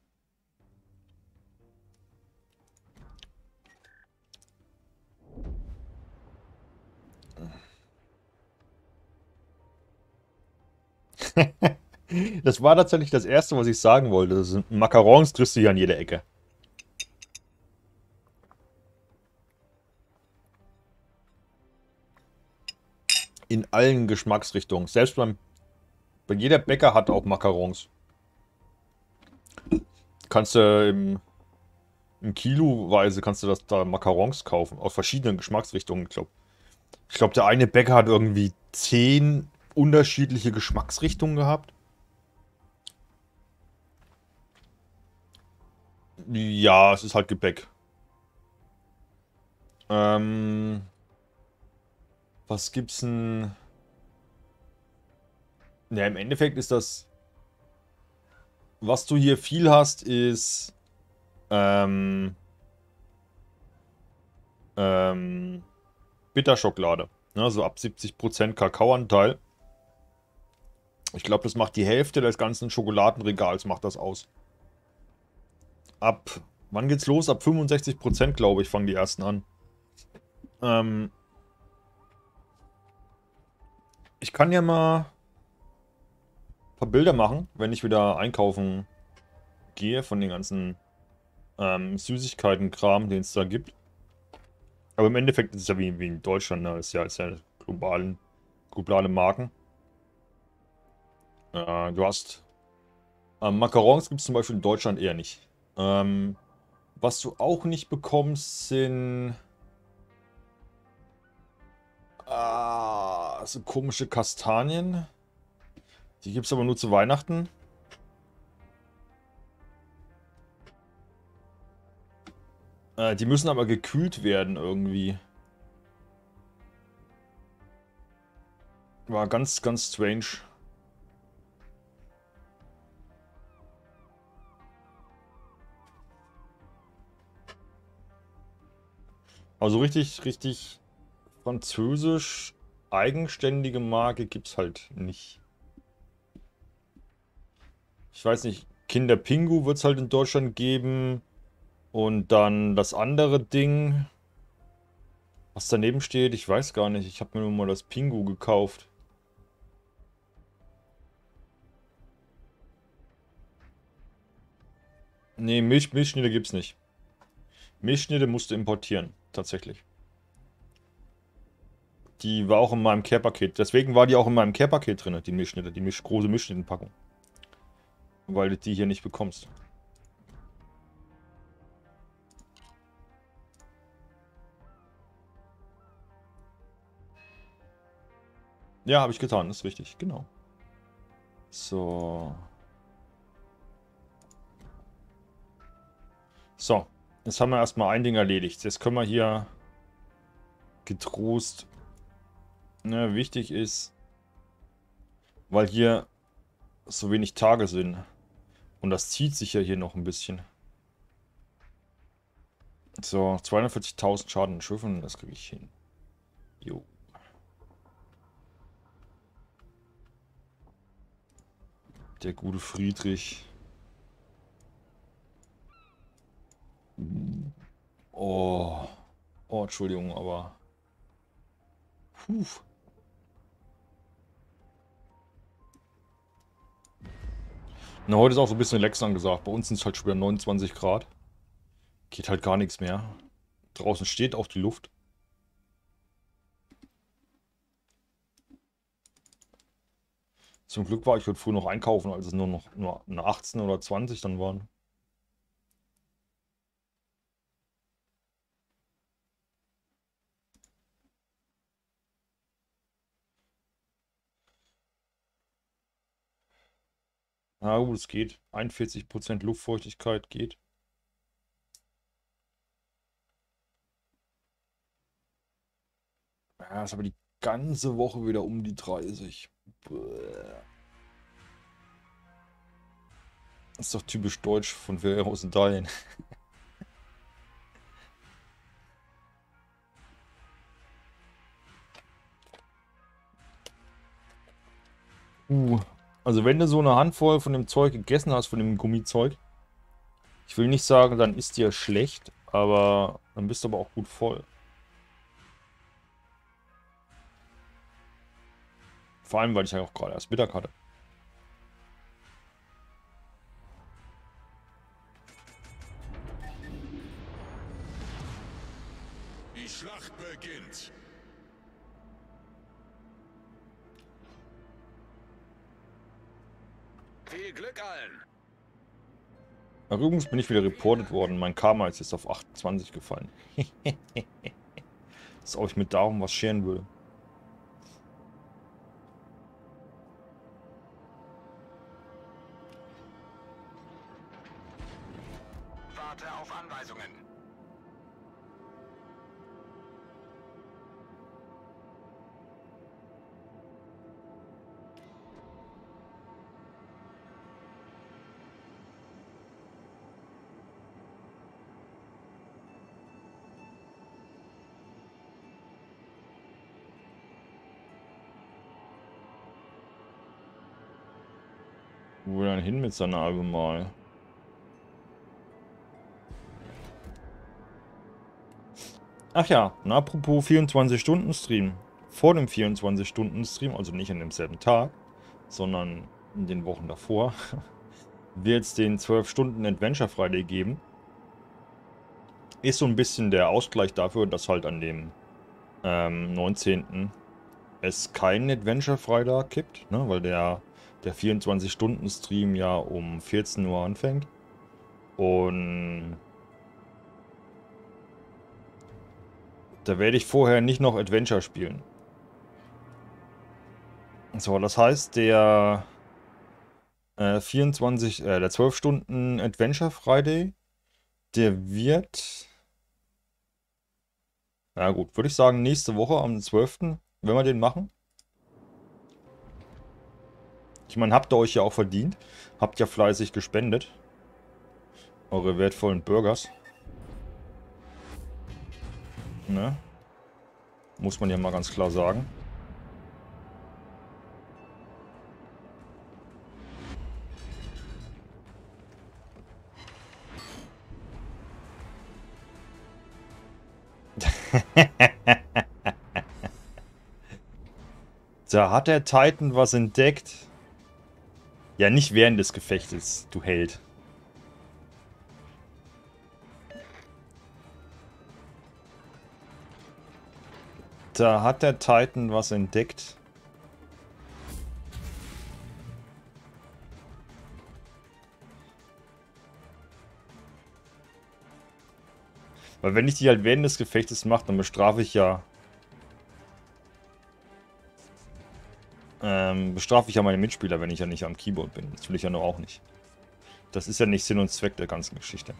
Das war tatsächlich das Erste, was ich sagen wollte. Das sind Macarons, kriegst du hier an jeder Ecke. In allen Geschmacksrichtungen. Selbst beim... Bei jeder Bäcker hat auch Macarons. Kannst du im... Im Kiloweise kannst du das da Macarons kaufen. Aus verschiedenen Geschmacksrichtungen, ich glaube. Ich glaube, der eine Bäcker hat irgendwie zehn unterschiedliche Geschmacksrichtungen gehabt. Ja, es ist halt Gebäck. Ähm... Was gibt's denn? Ja, im Endeffekt ist das... Was du hier viel hast, ist... Ähm... Ähm... Bitterschokolade. Ne, so ab siebzig Prozent Kakaoanteil. Ich glaube, das macht die Hälfte des ganzen Schokoladenregals, macht das aus. Ab... Wann geht's los? Ab fünfundsechzig Prozent, glaube ich, fangen die ersten an. Ähm... Ich kann ja mal ein paar Bilder machen, wenn ich wieder einkaufen gehe von den ganzen ähm, Süßigkeiten-Kram, den es da gibt. Aber im Endeffekt ist es ja wie, wie in Deutschland, ne? Ist ja, ist ja globalen, globale Marken. Äh, du hast ähm, Macarons gibt es zum Beispiel in Deutschland eher nicht. Ähm, was du auch nicht bekommst, sind ah, so komische Kastanien. Die gibt es aber nur zu Weihnachten. Äh, die müssen aber gekühlt werden irgendwie. War ganz, ganz strange. Also richtig, richtig französisch eigenständige Marke gibt's halt nicht. Ich weiß nicht, Kinder Pingu wird es halt in Deutschland geben. Und dann das andere Ding, was daneben steht, ich weiß gar nicht. Ich habe mir nur mal das Pingu gekauft. Nee, Milch, Milchschnitte gibt's nicht. Milchschnitte musst du importieren, tatsächlich. Die war auch in meinem Care-Paket. Deswegen war die auch in meinem Care-Paket drin, die Milchschnitte, die Milch, große Milchschnittenpackung. Weil du die hier nicht bekommst. Ja, habe ich getan, ist richtig, genau. So. So, jetzt haben wir erstmal ein Ding erledigt. Jetzt können wir hier getrost... Ne, wichtig ist, weil hier so wenig Tage sind. Und das zieht sich ja hier noch ein bisschen. So, zweihundertvierzigtausend Schaden an Schiffen, das kriege ich hin. Jo. Der gute Friedrich. Oh. Oh, Entschuldigung, aber... Puh. Na, heute ist auch so ein bisschen Lex angesagt. Bei uns sind es halt schon wieder neunundzwanzig Grad. Geht halt gar nichts mehr. Draußen steht auch die Luft. Zum Glück war ich heute früh noch einkaufen, als es nur noch nur eine achtzehn oder zwanzig dann waren. Na gut, es geht. einundvierzig Prozent Luftfeuchtigkeit geht. Ja, ist aber die ganze Woche wieder um die dreißig. Bäh. Ist doch typisch deutsch von Ferreros Italien. uh, also wenn du so eine Handvoll von dem Zeug gegessen hast, von dem Gummizeug, ich will nicht sagen, dann ist dir schlecht, aber dann bist du aber auch gut voll. Vor allem, weil ich ja auch gerade erst Mittag hatte. Die Schlacht beginnt. Viel Glück allen. Übrigens bin ich wieder reportet worden. Mein Karma ist jetzt auf achtundzwanzig gefallen. Als ob ich mir darum was scheren würde. Warte auf Anweisungen. Wo will er denn hin mit seiner Albemal? Ach ja, und apropos vierundzwanzig-Stunden-Stream. Vor dem vierundzwanzig-Stunden-Stream, also nicht an demselben Tag, sondern in den Wochen davor, wird es den zwölf Stunden Adventure Friday geben. Ist so ein bisschen der Ausgleich dafür, dass halt an dem ähm, neunzehnten es keinen Adventure Friday gibt, ne, weil der, der vierundzwanzig-Stunden-Stream ja um vierzehn Uhr anfängt. Und da werde ich vorher nicht noch Adventure spielen. So, das heißt, der äh, vierundzwanzig, äh, der zwölf Stunden Adventure Friday, der wird, na gut, würde ich sagen, nächste Woche am zwölften, wenn wir den machen. Ich meine, habt ihr euch ja auch verdient. Habt ja fleißig gespendet. Eure wertvollen Burgers. Ne? Muss man ja mal ganz klar sagen. Da hat der Titan was entdeckt. Ja, nicht während des Gefechtes, du Held. Da hat der Titan was entdeckt. Weil wenn ich die halt während des Gefechtes mache, dann bestrafe ich ja... Ähm, bestrafe ich ja meine Mitspieler, wenn ich ja nicht am Keyboard bin. Das will ich ja nur auch nicht. Das ist ja nicht Sinn und Zweck der ganzen Geschichte.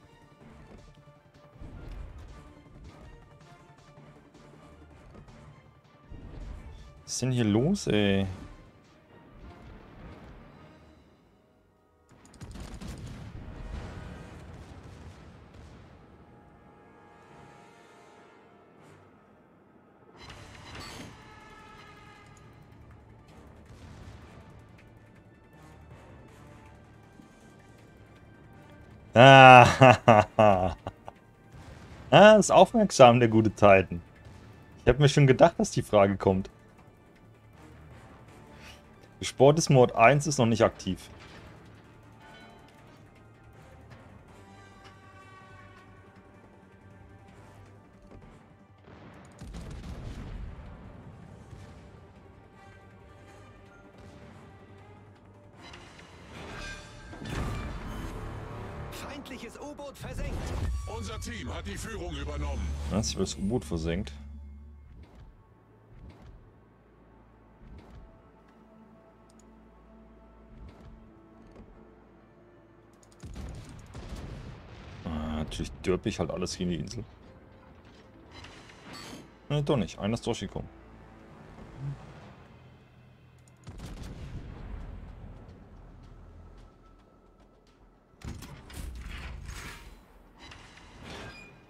Was ist denn hier los, ey? Ah, ah, ist aufmerksam, der gute Titan. Ich habe mir schon gedacht, dass die Frage kommt. Sportes Mode eins ist noch nicht aktiv. Feindliches U-Boot versenkt. Unser Team hat die Führung übernommen. Was? Ich habe das U-Boot versenkt. Ah, natürlich dürpe ich halt alles hier in die Insel. Ne, doch nicht. Einer ist durchgekommen.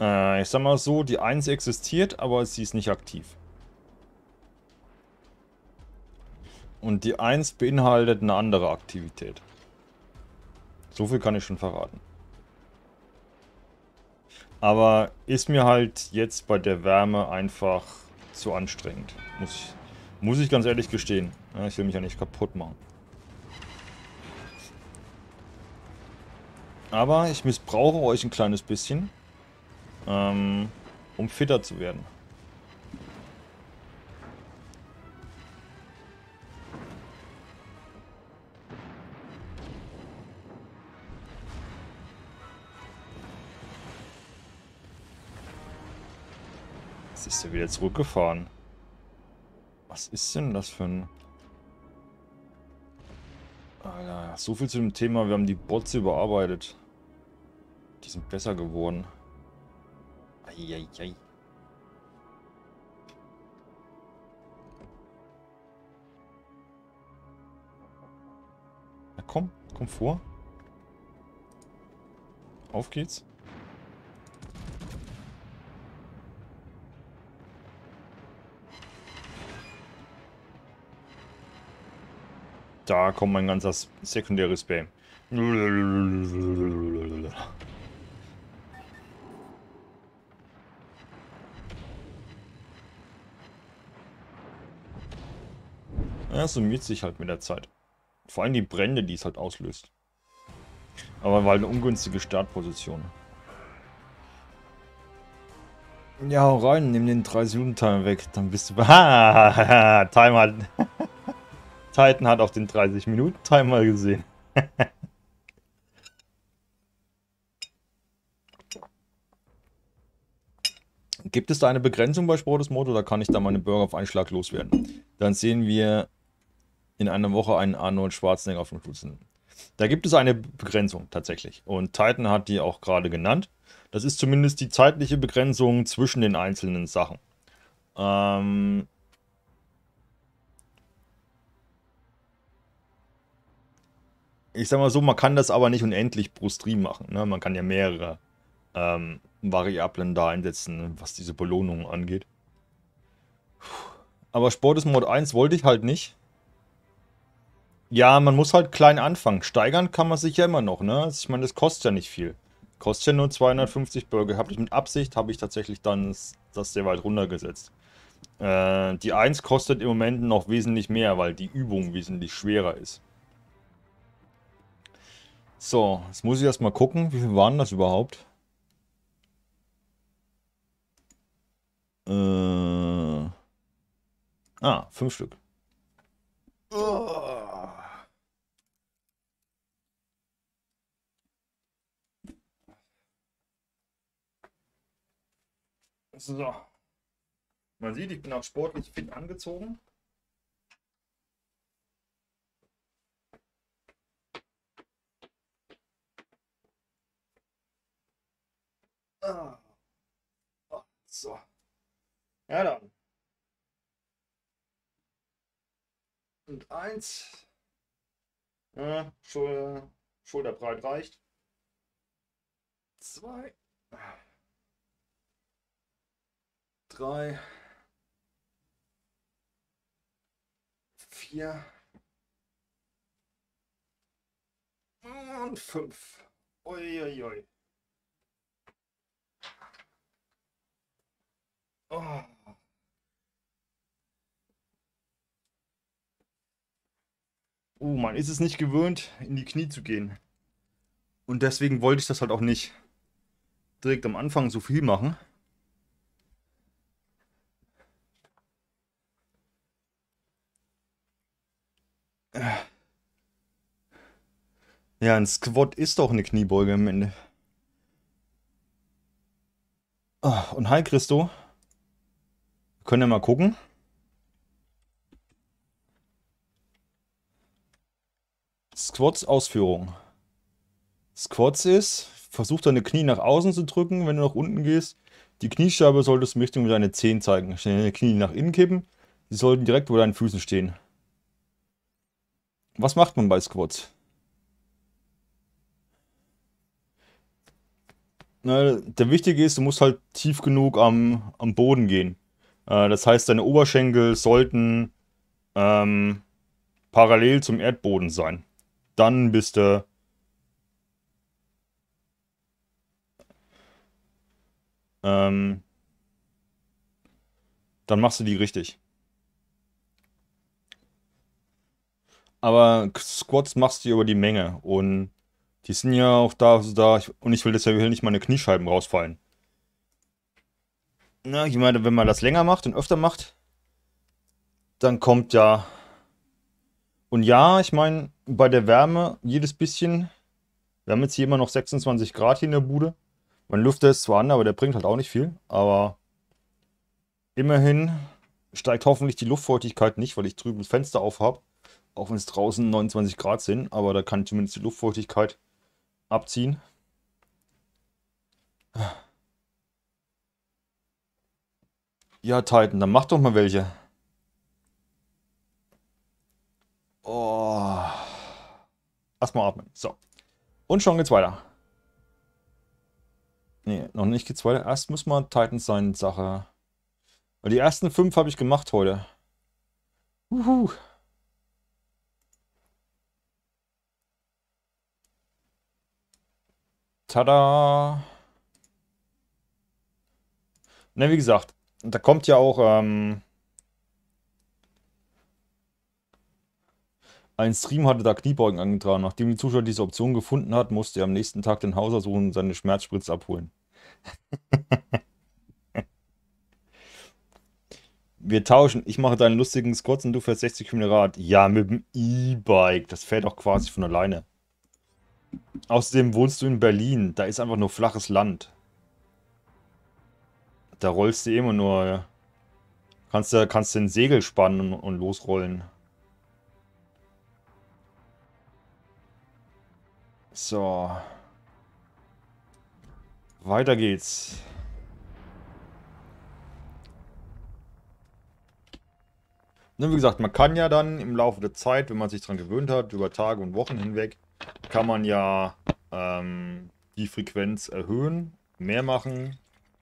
Äh, ich sag mal so, die eins existiert, aber sie ist nicht aktiv. Und die eins beinhaltet eine andere Aktivität. So viel kann ich schon verraten. Aber ist mir halt jetzt bei der Wärme einfach zu anstrengend. Muss ich, muss ich ganz ehrlich gestehen. Ja, ich will mich ja nicht kaputt machen. Aber ich missbrauche euch ein kleines bisschen, ähm, um fitter zu werden. Jetzt ist er wieder zurückgefahren. Was ist denn das für ein... Alter, so viel zu dem Thema, wir haben die Bots überarbeitet. Die sind besser geworden. Eieiei. Na komm, komm vor. Auf geht's. Da kommt mein ganzer sekundäres Spam. Ja, es summiert sich halt mit der Zeit. Vor allem die Brände, die es halt auslöst. Aber war halt eine ungünstige Startposition. Ja, hau rein, nimm den dreißig Minuten Timer weg, dann bist du... Ha, Timer hat... Titan hat auch den dreißig Minuten Timer gesehen. Gibt es da eine Begrenzung bei Sportesmode oder kann ich da meine Burger auf einen Schlag loswerden? Dann sehen wir in einer Woche einen Arnold Schwarzenegger auf dem Stutzen. Da gibt es eine Begrenzung tatsächlich. Und Titan hat die auch gerade genannt. Das ist zumindest die zeitliche Begrenzung zwischen den einzelnen Sachen. Ähm... Ich sag mal so, man kann das aber nicht unendlich pro Stream machen. Ne? Man kann ja mehrere ähm, Variablen da einsetzen, was diese Belohnungen angeht. Aber Sportesmode eins wollte ich halt nicht. Ja, man muss halt klein anfangen. Steigern kann man sich ja immer noch. Ne? Ich meine, das kostet ja nicht viel. Kostet ja nur zweihundertfünfzig Burger. Habe ich mit Absicht, habe ich tatsächlich dann das, das sehr weit runtergesetzt. Äh, die eins kostet im Moment noch wesentlich mehr, weil die Übung wesentlich schwerer ist. So, jetzt muss ich erstmal gucken, wie viel waren das überhaupt? Äh, ah, fünf Stück. Oh. So. Man sieht, ich bin auch sportlich fit angezogen. Ah. Oh, so. Ja dann. Und eins. Ja, Schulter, Schulterbreit reicht. Zwei. Drei. Vier. Und fünf. Uiuiui. Ui. Oh. Uh, man ist es nicht gewöhnt, in die Knie zu gehen. Und deswegen wollte ich das halt auch nicht direkt am Anfang so viel machen. Ja, ein Squat ist doch eine Kniebeuge am Ende. Oh, und hi Christo. Können wir mal gucken. Squats Ausführung. Squats ist, versuch deine Knie nach außen zu drücken, wenn du nach unten gehst. Die Kniescheibe solltest du Richtung deine Zehen zeigen. Deine Knie nach innen kippen. Die sollten direkt über deinen Füßen stehen. Was macht man bei Squats? Ne, der Wichtige ist, du musst halt tief genug am, am Boden gehen. Äh, das heißt, deine Oberschenkel sollten ähm, parallel zum Erdboden sein. Dann bist du... Ähm, dann machst du die richtig. Aber Squats machst du über die Menge. Und die sind ja auch da, so da und ich will das ja will nicht meine Kniescheiben rausfallen. Na, ich meine, wenn man das länger macht und öfter macht, dann kommt ja... Und ja, ich meine, bei der Wärme, jedes bisschen... Wir haben jetzt hier immer noch sechsundzwanzig Grad hier in der Bude. Mein Lüfter ist zwar an, aber der bringt halt auch nicht viel. Aber immerhin steigt hoffentlich die Luftfeuchtigkeit nicht, weil ich drüben das Fenster auf habe. Auch wenn es draußen neunundzwanzig Grad sind, aber da kann zumindest die Luftfeuchtigkeit abziehen. Ja, Titan, dann mach doch mal welche. Oh. Erstmal atmen. So. Und schon geht's weiter. Nee, noch nicht geht's weiter. Erst muss man Titans sein, Sache. Weil die ersten fünf habe ich gemacht heute. Uhu. Tada! Ne, wie gesagt, da kommt ja auch ähm, ein Stream hatte da Kniebeugen angetragen. Nachdem die Zuschauer diese Option gefunden hat, musste er am nächsten Tag den Hauser suchen und seine Schmerzspritze abholen. Wir tauschen. Ich mache deinen lustigen Squats und du fährst sechzig Kilometer Rad. Ja, mit dem E-Bike. Das fährt doch quasi von alleine. Außerdem wohnst du in Berlin. Da ist einfach nur flaches Land. Da rollst du immer nur. Ja. Kannst du kannst den Segel spannen und, und losrollen. So. Weiter geht's. Ne, wie gesagt, man kann ja dann im Laufe der Zeit, wenn man sich daran gewöhnt hat, über Tage und Wochen hinweg, kann man ja ähm, die Frequenz erhöhen, mehr machen.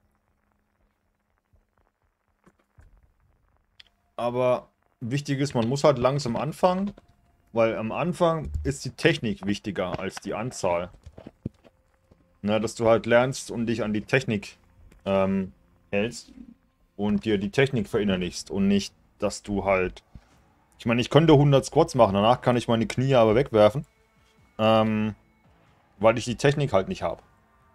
Aber wichtig ist, man muss halt langsam anfangen, weil am Anfang ist die Technik wichtiger als die Anzahl. Na, dass du halt lernst und dich an die Technik ähm, hältst und dir die Technik verinnerlichst und nicht, dass du halt... Ich meine, ich könnte hundert Squats machen, danach kann ich meine Knie aber wegwerfen, ähm, weil ich die Technik halt nicht habe.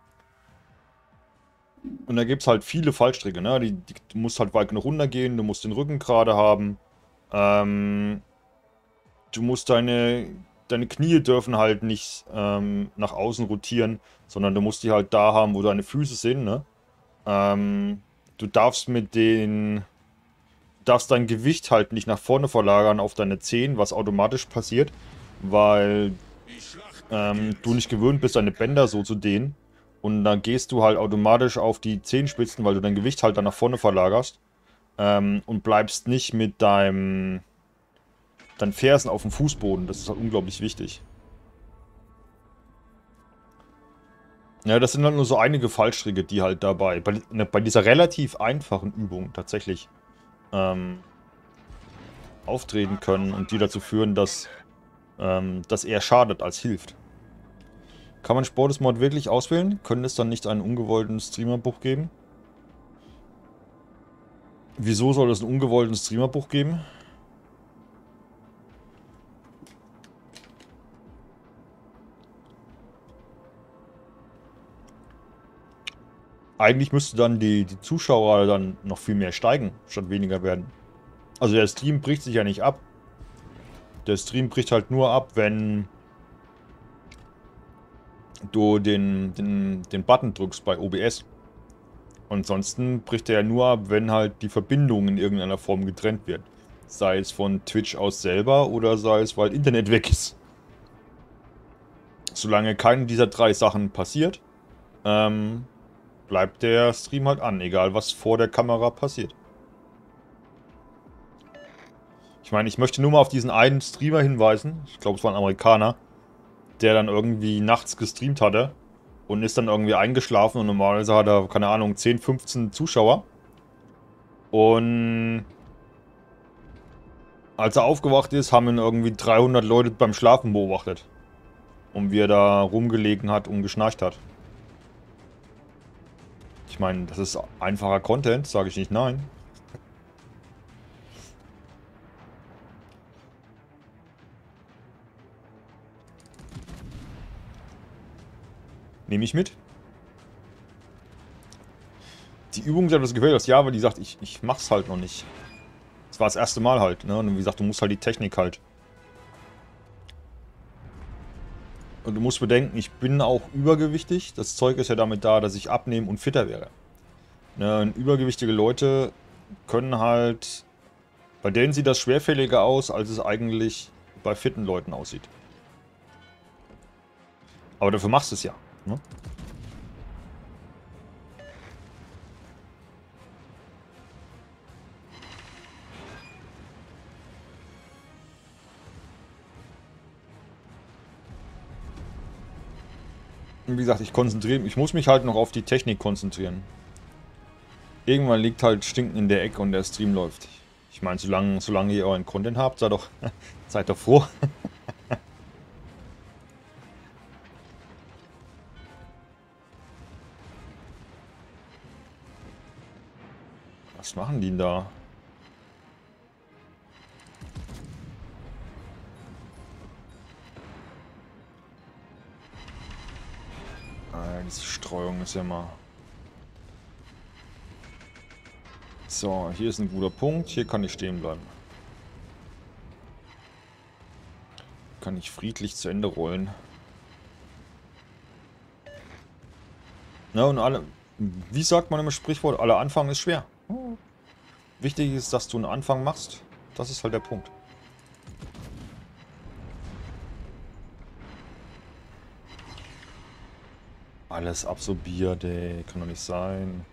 Und da gibt es halt viele Fallstricke, ne? Die, die, du musst halt weit genug runtergehen, du musst den Rücken gerade haben, ähm, du musst deine, deine Knie dürfen halt nicht ähm, nach außen rotieren, sondern du musst die halt da haben, wo deine Füße sind, ne? Ähm, du darfst mit den... darfst dein Gewicht halt nicht nach vorne verlagern auf deine Zehen, was automatisch passiert, weil ähm, du nicht gewöhnt bist, deine Bänder so zu dehnen. Und dann gehst du halt automatisch auf die Zehenspitzen, weil du dein Gewicht halt dann nach vorne verlagerst. Ähm, und bleibst nicht mit deinem, deinen Fersen auf dem Fußboden. Das ist halt unglaublich wichtig. Ja, das sind halt nur so einige Fallstricke, die halt dabei, bei, bei dieser relativ einfachen Übung tatsächlich ähm, auftreten können und die dazu führen, dass ähm, das eher schadet als hilft. Kann man Sportesmod wirklich auswählen? Können es dann nicht einen ungewollten Streamerbruch geben? Wieso soll es einen ungewollten Streamerbruch geben? Eigentlich müsste dann die, die Zuschauer dann noch viel mehr steigen, statt weniger werden. Also der Stream bricht sich ja nicht ab. Der Stream bricht halt nur ab, wenn du den, den, den Button drückst bei O B S. Ansonsten bricht er ja nur ab, wenn halt die Verbindung in irgendeiner Form getrennt wird. Sei es von Twitch aus selber oder sei es, weil Internet weg ist. Solange keine dieser drei Sachen passiert, ähm, bleibt der Stream halt an, egal was vor der Kamera passiert. Ich meine, ich möchte nur mal auf diesen einen Streamer hinweisen, ich glaube es war ein Amerikaner, der dann irgendwie nachts gestreamt hatte und ist dann irgendwie eingeschlafen und normalerweise hat er, keine Ahnung, zehn, fünfzehn Zuschauer. Und als er aufgewacht ist, haben ihn irgendwie dreihundert Leute beim Schlafen beobachtet. Und wie er da rumgelegen hat und geschnarcht hat. Ich meine, das ist einfacher Content, sage ich nicht nein. Nehme ich mit. Die Übung, die hat das gefällt, das Jahr, weil die sagt, ich, ich mach's halt noch nicht. Das war das erste Mal halt, ne? Und wie gesagt, du musst halt die Technik halt. Und du musst bedenken, ich bin auch übergewichtig. Das Zeug ist ja damit da, dass ich abnehmen und fitter wäre. Ne? Und übergewichtige Leute können halt... Bei denen sieht das schwerfälliger aus, als es eigentlich bei fitten Leuten aussieht. Aber dafür machst du es ja. Ne? Und wie gesagt, ich konzentriere mich, ich muss mich halt noch auf die Technik konzentrieren. Irgendwann liegt halt Stinken in der Ecke und der Stream läuft. Ich meine, solange, solange ihr euren Content habt, seid doch, seid doch froh. Was machen die denn da? Ah, diese Streuung ist ja mal... So, hier ist ein guter Punkt. Hier kann ich stehen bleiben. Kann ich friedlich zu Ende rollen. Na und alle... Wie sagt man im Sprichwort? Aller Anfang ist schwer. Wichtig ist, dass du einen Anfang machst. Das ist halt der Punkt. Alles absorbiert, ey. Kann doch nicht sein.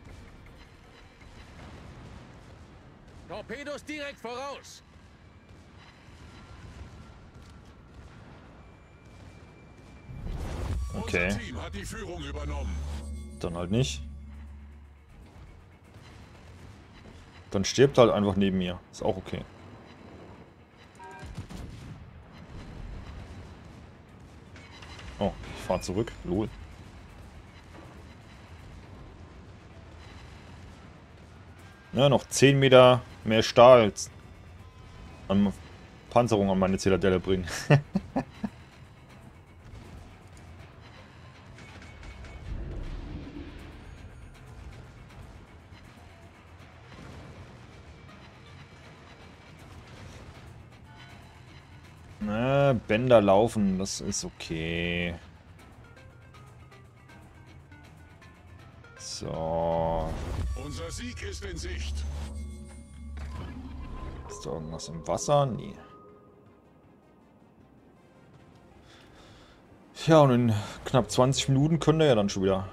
Torpedos direkt voraus. Okay. Unser Team hat die Führung übernommen. Dann halt nicht. Dann stirbt halt einfach neben mir. Ist auch okay. Oh, ich fahre zurück. Lol. Ja, noch zehn Meter mehr Stahl an Panzerung an meine Zitadelle bringen. Na, Bänder laufen, das ist okay. So. Unser Sieg ist in Sicht. Ist da irgendwas im Wasser? Nee. Ja, und in knapp zwanzig Minuten können wir ja dann schon wieder.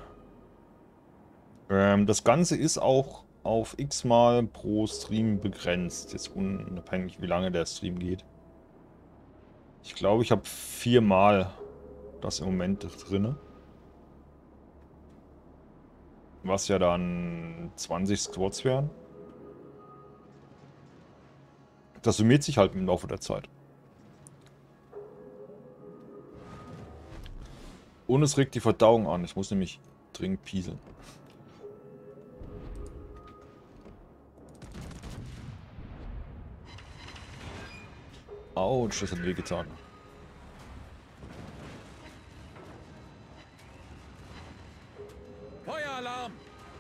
Ähm, das Ganze ist auch auf x-mal pro Stream begrenzt. Jetzt unabhängig, wie lange der Stream geht. Ich glaube, ich habe viermal das im Moment drin. Was ja dann zwanzig Squads wären. Das summiert sich halt im Laufe der Zeit. Und es regt die Verdauung an. Ich muss nämlich dringend pieseln. Autsch, das hat wehgetan. Feueralarm!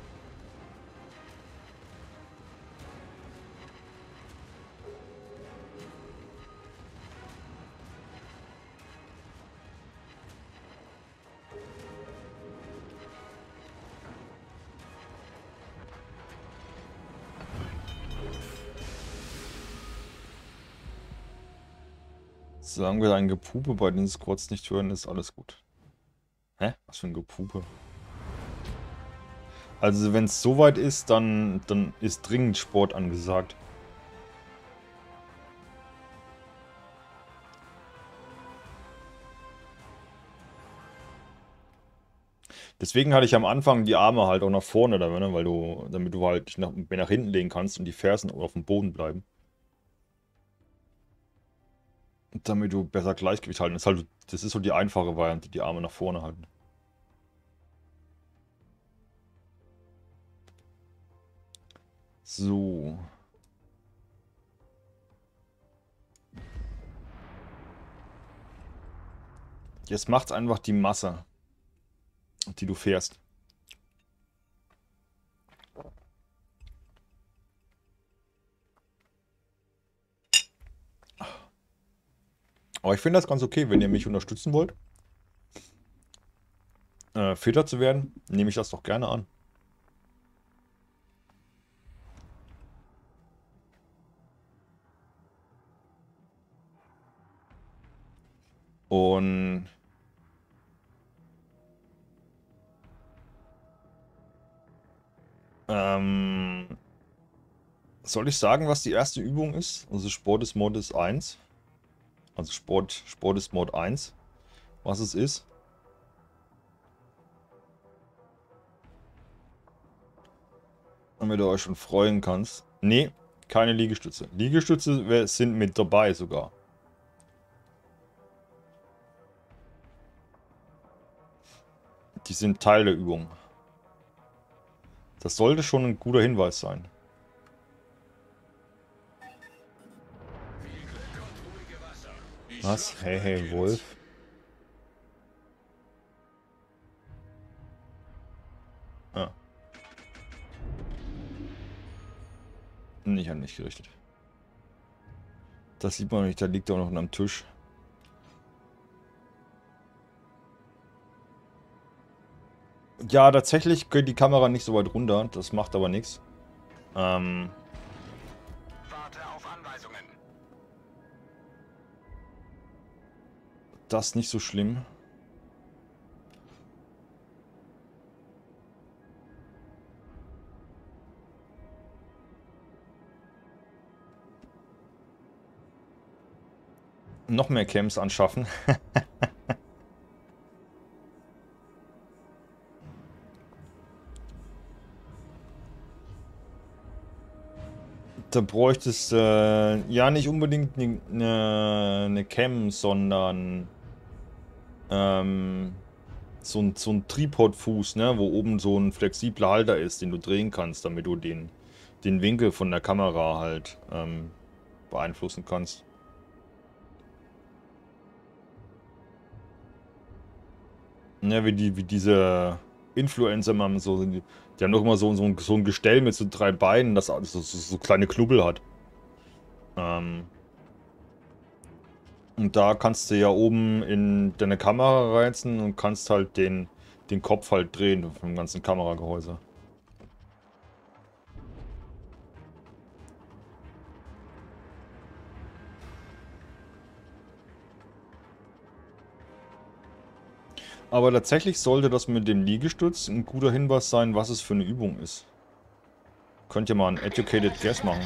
Solange wir ein Gepupe bei den Squads nicht hören, ist alles gut. Hä? Was für ein Gepupe? Also wenn es soweit ist, dann, dann ist dringend Sport angesagt. Deswegen hatte ich am Anfang die Arme halt auch nach vorne, da, ne? Weil du, damit du halt dich nach, mehr nach hinten legen kannst und die Fersen auf dem Boden bleiben. Und damit du besser Gleichgewicht halten. Das ist halt, das ist so die einfache Variante, die Arme nach vorne halten. So. Jetzt macht's einfach die Masse, die du fährst. Aber ich finde das ganz okay, wenn ihr mich unterstützen wollt, äh, fitter zu werden, nehme ich das doch gerne an. Und ähm, soll ich sagen, was die erste Übung ist? Also Sport ist Modus eins. Also Sport, Sport ist Mod eins. Was es ist? Damit du euch schon freuen kannst. Nee, keine Liegestütze. Liegestütze sind mit dabei sogar. Die sind Teil der Übung. Das sollte schon ein guter Hinweis sein. Was? Hey, hey, Wolf. Ah. Nicht an mich gerichtet. Das sieht man nicht, da liegt er noch am Tisch. Ja, tatsächlich geht die Kamera nicht so weit runter, das macht aber nichts. Ähm... Warte auf Anweisungen. Das ist nicht so schlimm. Noch mehr Cams anschaffen. Da bräuchtest äh, ja nicht unbedingt eine ne, ne Cam, sondern ähm, so ein, so ein Tripodfuß, ne, wo oben so ein flexibler Halter ist, den du drehen kannst, damit du den, den Winkel von der Kamera halt ähm, beeinflussen kannst. Ja, wie, die, wie diese Influencer machen so, die, die haben doch immer so, so, ein, so ein Gestell mit so drei Beinen, das so, so, so kleine Knubbel hat. Ähm, und da kannst du ja oben in deine Kamera reizen und kannst halt den, den Kopf halt drehen vom ganzen Kameragehäuse. Aber tatsächlich sollte das mit dem Liegestütz ein guter Hinweis sein, was es für eine Übung ist. Könnt ihr mal einen Educated Guess machen.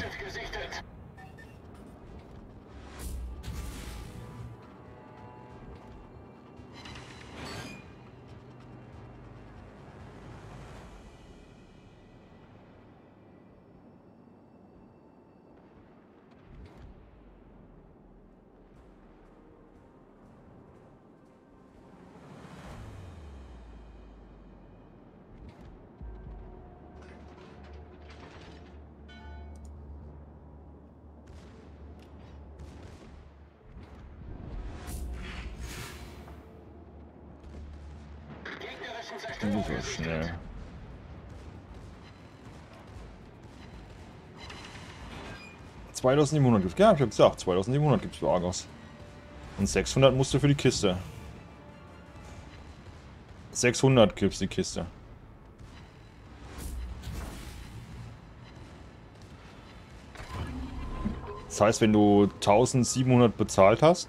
So schnell. zweitausendsiebenhundert gibt's. Ja, ich hab gesagt, zweitausendsiebenhundert gibt's für Argos. Und sechshundert musst du für die Kiste. sechshundert gibt's die Kiste. Das heißt, wenn du eintausendsiebenhundert bezahlt hast,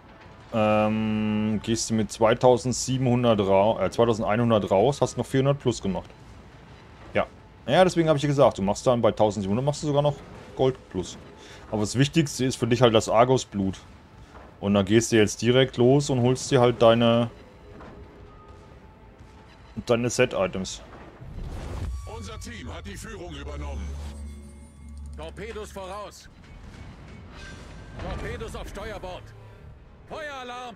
ähm, gehst du mit zweitausendsiebenhundert ra äh, zweitausendeinhundert raus, hast noch vierhundert plus gemacht. Ja. Ja, deswegen habe ich dir gesagt, du machst dann bei eintausendsiebenhundert machst du sogar noch Gold plus. Aber das Wichtigste ist für dich halt das Argos-Blut. Und dann gehst du jetzt direkt los und holst dir halt deine Und deine Set-Items. Unser Team hat die Führung übernommen. Torpedos voraus. Torpedos auf Steuerbord. Feueralarm.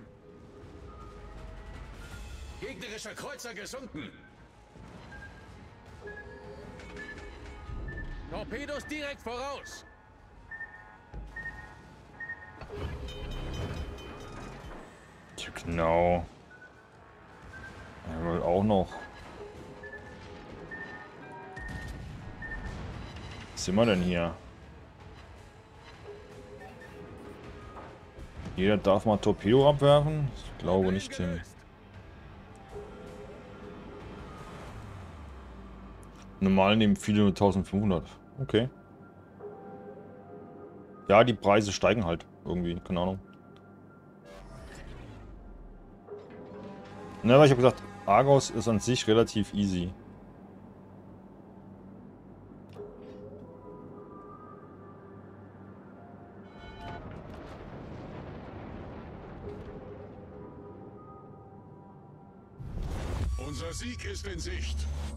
Gegnerischer Kreuzer gesunken. Torpedos direkt voraus. Ja, genau. Er will auch noch. Was sind wir denn hier? Jeder darf mal Torpedo abwerfen? Ich glaube nicht, Tim. Normal nehmen viele nur eintausendfünfhundert. Okay. Ja, die Preise steigen halt irgendwie, keine Ahnung. Na, aber ich habe gesagt, Argos ist an sich relativ easy. Unser Sieg ist in Sicht.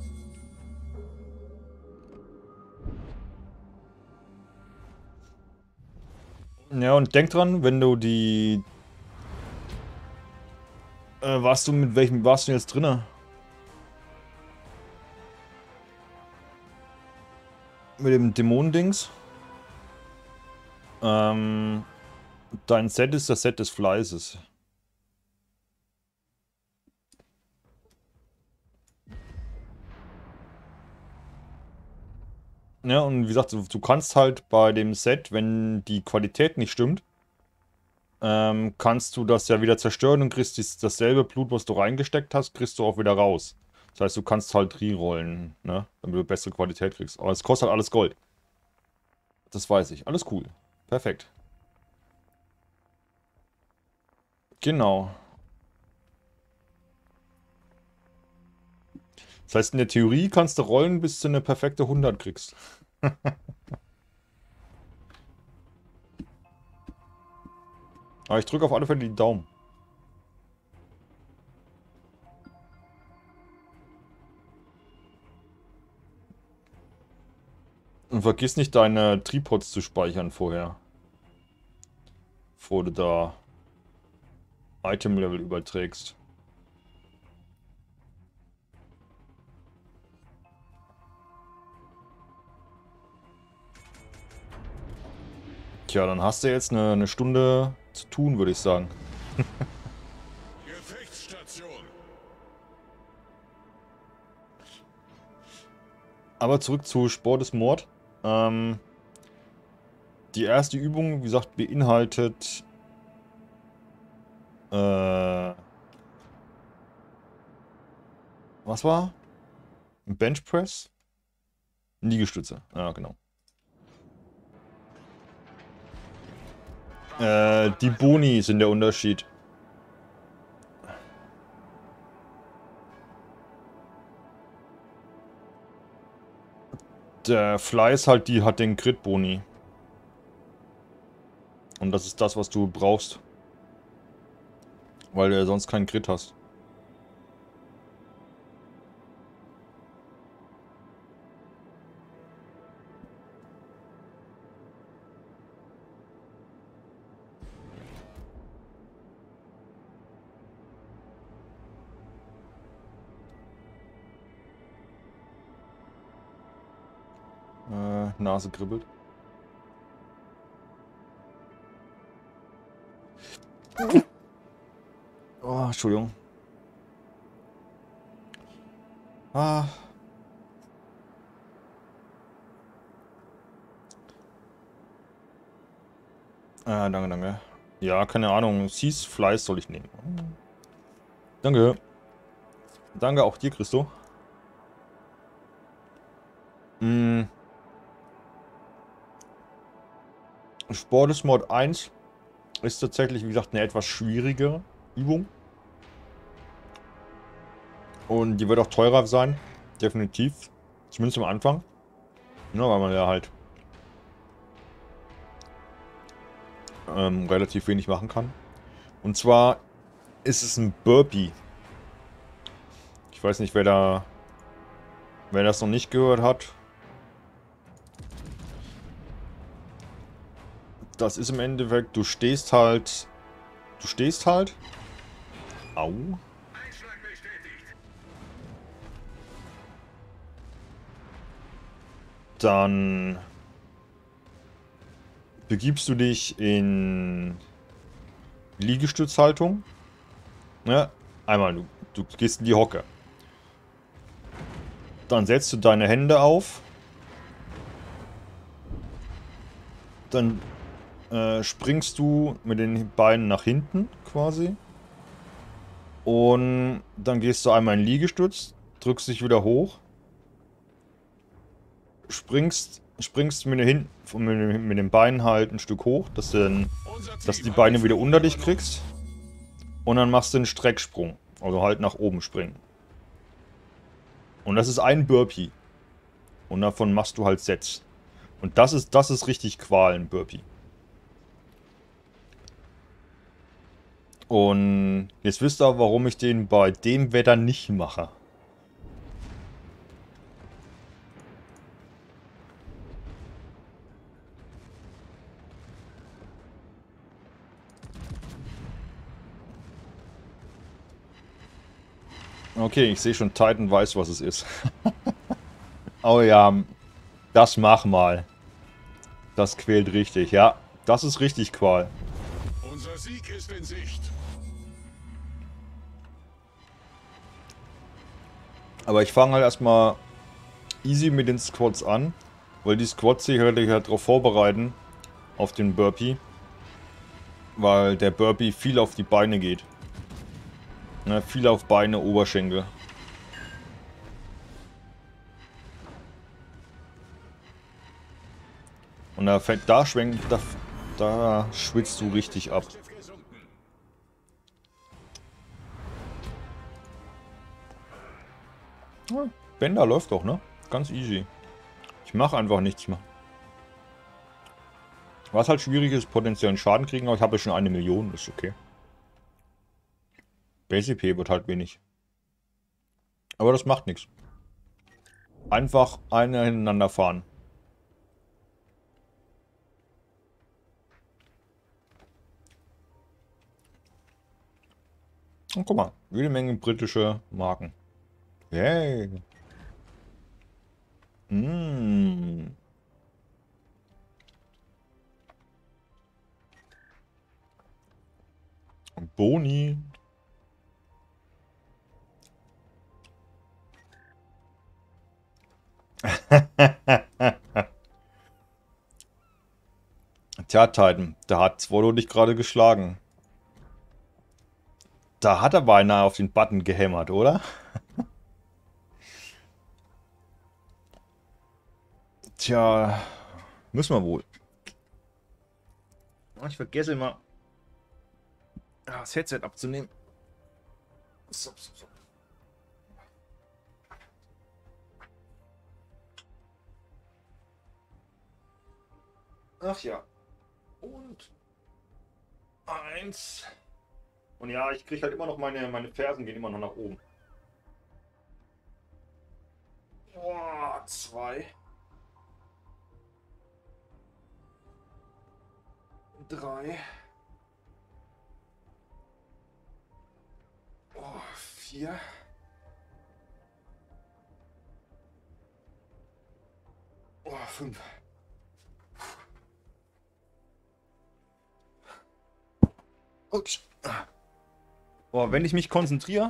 Ja, und denk dran, wenn du die... Äh, warst du mit welchem warst du jetzt drinne? Mit dem Dämonendings? Ähm... Dein Set ist das Set des Fleißes. Ja, und wie gesagt, du, du kannst halt bei dem Set, wenn die Qualität nicht stimmt, ähm, kannst du das ja wieder zerstören und kriegst dies, dasselbe Blut, was du reingesteckt hast, kriegst du auch wieder raus. Das heißt, du kannst halt rerollen, ne, damit du bessere Qualität kriegst. Aber es kostet halt alles Gold. Das weiß ich. Alles cool. Perfekt. Genau. Das heißt, in der Theorie kannst du rollen, bis du eine perfekte hundert kriegst. Aber ich drücke auf alle Fälle die Daumen. Und vergiss nicht, deine Tripods zu speichern vorher. Bevor du da Item-Level überträgst. Tja, dann hast du jetzt eine, eine Stunde zu tun, würde ich sagen. Gefechtsstation. Aber zurück zu Sport ist Mord. Ähm, die erste Übung, wie gesagt, beinhaltet äh, was war? Ein Benchpress? Liegestütze, ja genau. Äh, die Boni sind der Unterschied. Der Fleiß halt, die hat den Crit-Boni. Und das ist das, was du brauchst. Weil du sonst keinen Crit hast. Äh, Nase kribbelt. Oh, Entschuldigung. Ah. Ah, danke, danke. Ja, keine Ahnung. Seas Fleiß soll ich nehmen. Danke. Danke auch dir, Christo. Hm. Sport ist Mod eins ist tatsächlich, wie gesagt, eine etwas schwierige Übung. Und die wird auch teurer sein. Definitiv. Zumindest am Anfang. Ja, weil man ja halt ähm, relativ wenig machen kann. Und zwar ist es ein Burpee. Ich weiß nicht, wer da, wer das noch nicht gehört hat. Das ist im Endeffekt, du stehst halt, du stehst halt. Au. Einschlag bestätigt. Dann begibst du dich in Liegestützhaltung. Ja, einmal, du, du gehst in die Hocke. Dann setzt du deine Hände auf. Dann äh, springst du mit den Beinen nach hinten quasi. Und dann gehst du einmal in Liegestütz, drückst dich wieder hoch. Springst, springst mit den, Hin mit, mit den Beinen halt ein Stück hoch, dass du, dann, dass du die Beine wieder unter dich kriegst. Und dann machst du einen Strecksprung. Also halt nach oben springen. Und das ist ein Burpee. Und davon machst du halt Sets. Und das ist, das ist richtig Qual, ein Burpee. Und jetzt wisst ihr, warum ich den bei dem Wetter nicht mache. Okay, ich sehe schon, Titan weiß, was es ist. Oh ja, das mach mal. Das quält richtig, ja. Das ist richtig Qual. Unser Sieg ist in Sicht. Aber ich fange halt erstmal easy mit den Squats an, weil die Squats sich halt darauf vorbereiten, auf den Burpee. Weil der Burpee viel auf die Beine geht. Ne, viel auf Beine, Oberschenkel. Und da, fängt, da schwenkt, da, da schwitzt du richtig ab. Schiff gesunken. Ja, Bender läuft doch, ne? Ganz easy. Ich mache einfach nichts mehr. Was halt schwierig ist, potenziellen Schaden kriegen, aber ich habe ja schon eine Million, ist okay. Basic P wird halt wenig. Aber das macht nichts. Einfach eine hintereinander fahren. Und guck mal, jede Menge britische Marken. Yay. Mm. Boni. Tja, Titan, da hat Swallow dich gerade geschlagen. Da hat er beinahe auf den Button gehämmert, oder? Tja, müssen wir wohl. Ich vergesse immer, das Headset abzunehmen. So, so, so. Ach ja. Und eins. Und ja, ich kriege halt immer noch meine, meine Fersen gehen immer noch nach oben. Boah, zwei. Drei. Oh, vier. Oh, fünf. Ups. Boah, wenn ich mich konzentriere,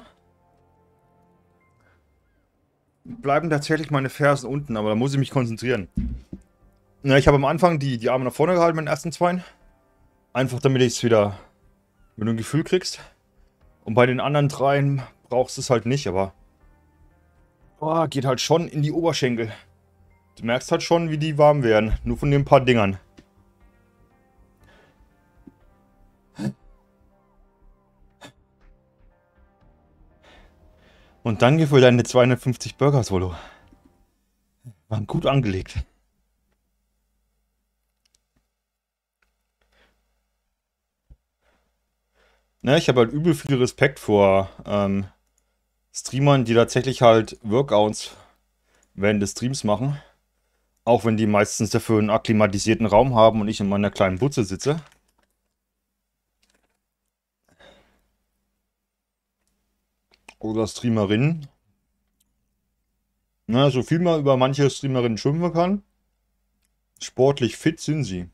bleiben tatsächlich meine Fersen unten, aber da muss ich mich konzentrieren. Na, ich habe am Anfang die, die Arme nach vorne gehalten, meinen ersten Zweien. Einfach damit ich es wieder mit einem Gefühl kriegst. Und bei den anderen dreien brauchst du es halt nicht, aber boah, geht halt schon in die Oberschenkel. Du merkst halt schon, wie die warm werden. Nur von den paar Dingern. Und danke für deine zweihundertfünfzig Burger, Solo. Waren gut angelegt. Ne, ich habe halt übel viel Respekt vor ähm, Streamern, die tatsächlich halt Workouts während des Streams machen. Auch wenn die meistens dafür einen akklimatisierten Raum haben und ich in meiner kleinen Butze sitze. Oder Streamerinnen. Na, so viel man über manche Streamerinnen schimpfen kann. Sportlich fit sind sie.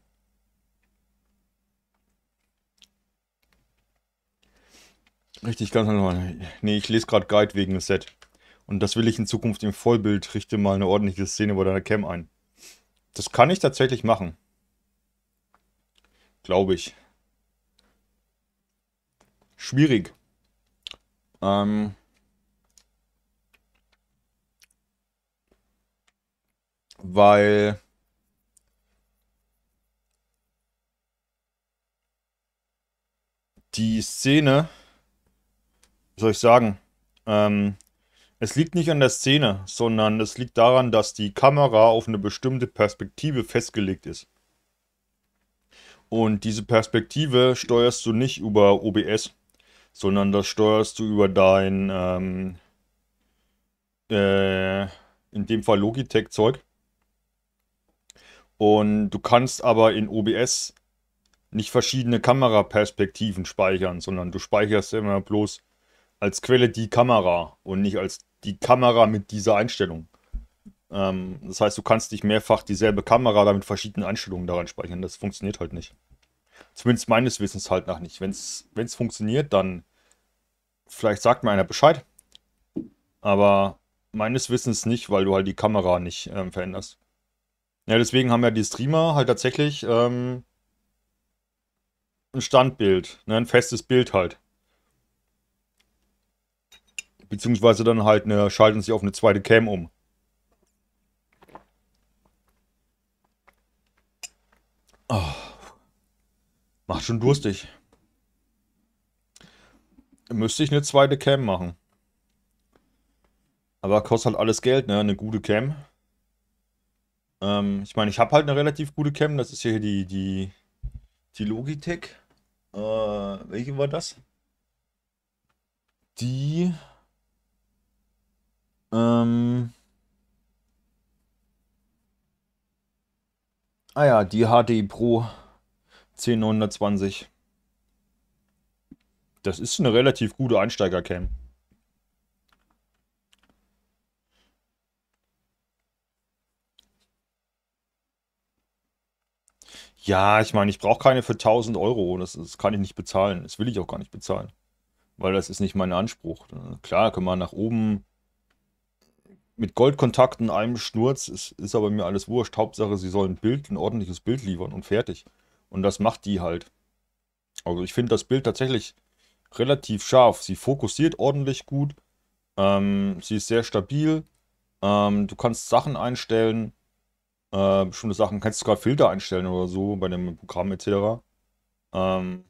Richtig, ganz normal. Nee, ich lese gerade Guide wegen dem Set. Und das will ich in Zukunft im Vollbild. Richte mal eine ordentliche Szene bei deiner Cam ein. Das kann ich tatsächlich machen. Glaube ich. Schwierig. Ähm. Weil die Szene, wie soll ich sagen, ähm, es liegt nicht an der Szene, sondern es liegt daran, dass die Kamera auf eine bestimmte Perspektive festgelegt ist. Und diese Perspektive steuerst du nicht über O B S, sondern das steuerst du über dein, ähm, äh, in dem Fall Logitech-Zeug. Und du kannst aber in O B S nicht verschiedene Kameraperspektiven speichern, sondern du speicherst immer bloß als Quelle die Kamera und nicht als die Kamera mit dieser Einstellung. Ähm, das heißt, du kannst nicht mehrfach dieselbe Kamera da mit verschiedenen Einstellungen daran speichern. Das funktioniert halt nicht. Zumindest meines Wissens halt nach nicht. Wenn es funktioniert, dann vielleicht sagt mir einer Bescheid. Aber meines Wissens nicht, weil du halt die Kamera nicht ähm, veränderst. Ja, deswegen haben ja die Streamer halt tatsächlich ähm, ein Standbild, ne, ein festes Bild halt. Beziehungsweise dann halt eine, schalten sich auf eine zweite Cam um. Oh, macht schon durstig. Müsste ich eine zweite Cam machen. Aber kostet halt alles Geld, ne? Eine gute Cam. Ähm, ich meine, ich habe halt eine relativ gute Cam. Das ist hier die, die, die Logitech. Äh, welche war das? Die. Ähm. Ah ja, die H D Pro zehn neunhundertzwanzig. Das ist eine relativ gute Einsteiger-Cam. Ja, ich meine, ich brauche keine für tausend Euro. Das, das kann ich nicht bezahlen. Das will ich auch gar nicht bezahlen. Weil das ist nicht mein Anspruch. Klar, kann man nach oben mit Goldkontakten, einem Schnurz, ist, ist aber mir alles wurscht. Hauptsache, sie sollen ein Bild, ein ordentliches Bild liefern und fertig. Und das macht die halt. Also ich finde das Bild tatsächlich relativ scharf. Sie fokussiert ordentlich gut. Ähm, sie ist sehr stabil. Ähm, du kannst Sachen einstellen. Äh, bestimmte Sachen kannst du sogar Filter einstellen oder so bei dem Programm et cetera. Ähm,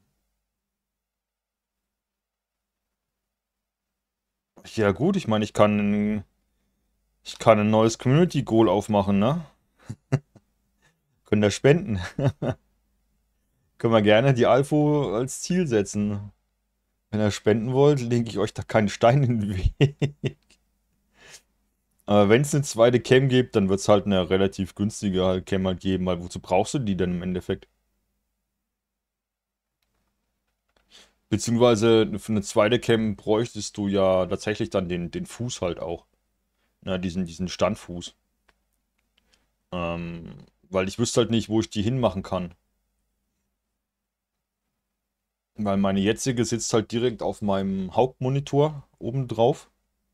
ja gut, ich meine, ich kann, ich kann ein neues Community Goal aufmachen, ne? Können da spenden. Können wir gerne die Alpho als Ziel setzen. Wenn ihr spenden wollt, lege ich euch da keinen Stein in den Weg. Aber wenn es eine zweite Cam gibt, dann wird es halt eine relativ günstige Cam halt geben, weil wozu brauchst du die denn im Endeffekt? Beziehungsweise für eine zweite Cam bräuchtest du ja tatsächlich dann den, den Fuß halt auch. Na, diesen, diesen Standfuß. Ähm, weil ich wüsste halt nicht, wo ich die hinmachen kann. Weil meine jetzige sitzt halt direkt auf meinem Hauptmonitor oben drauf.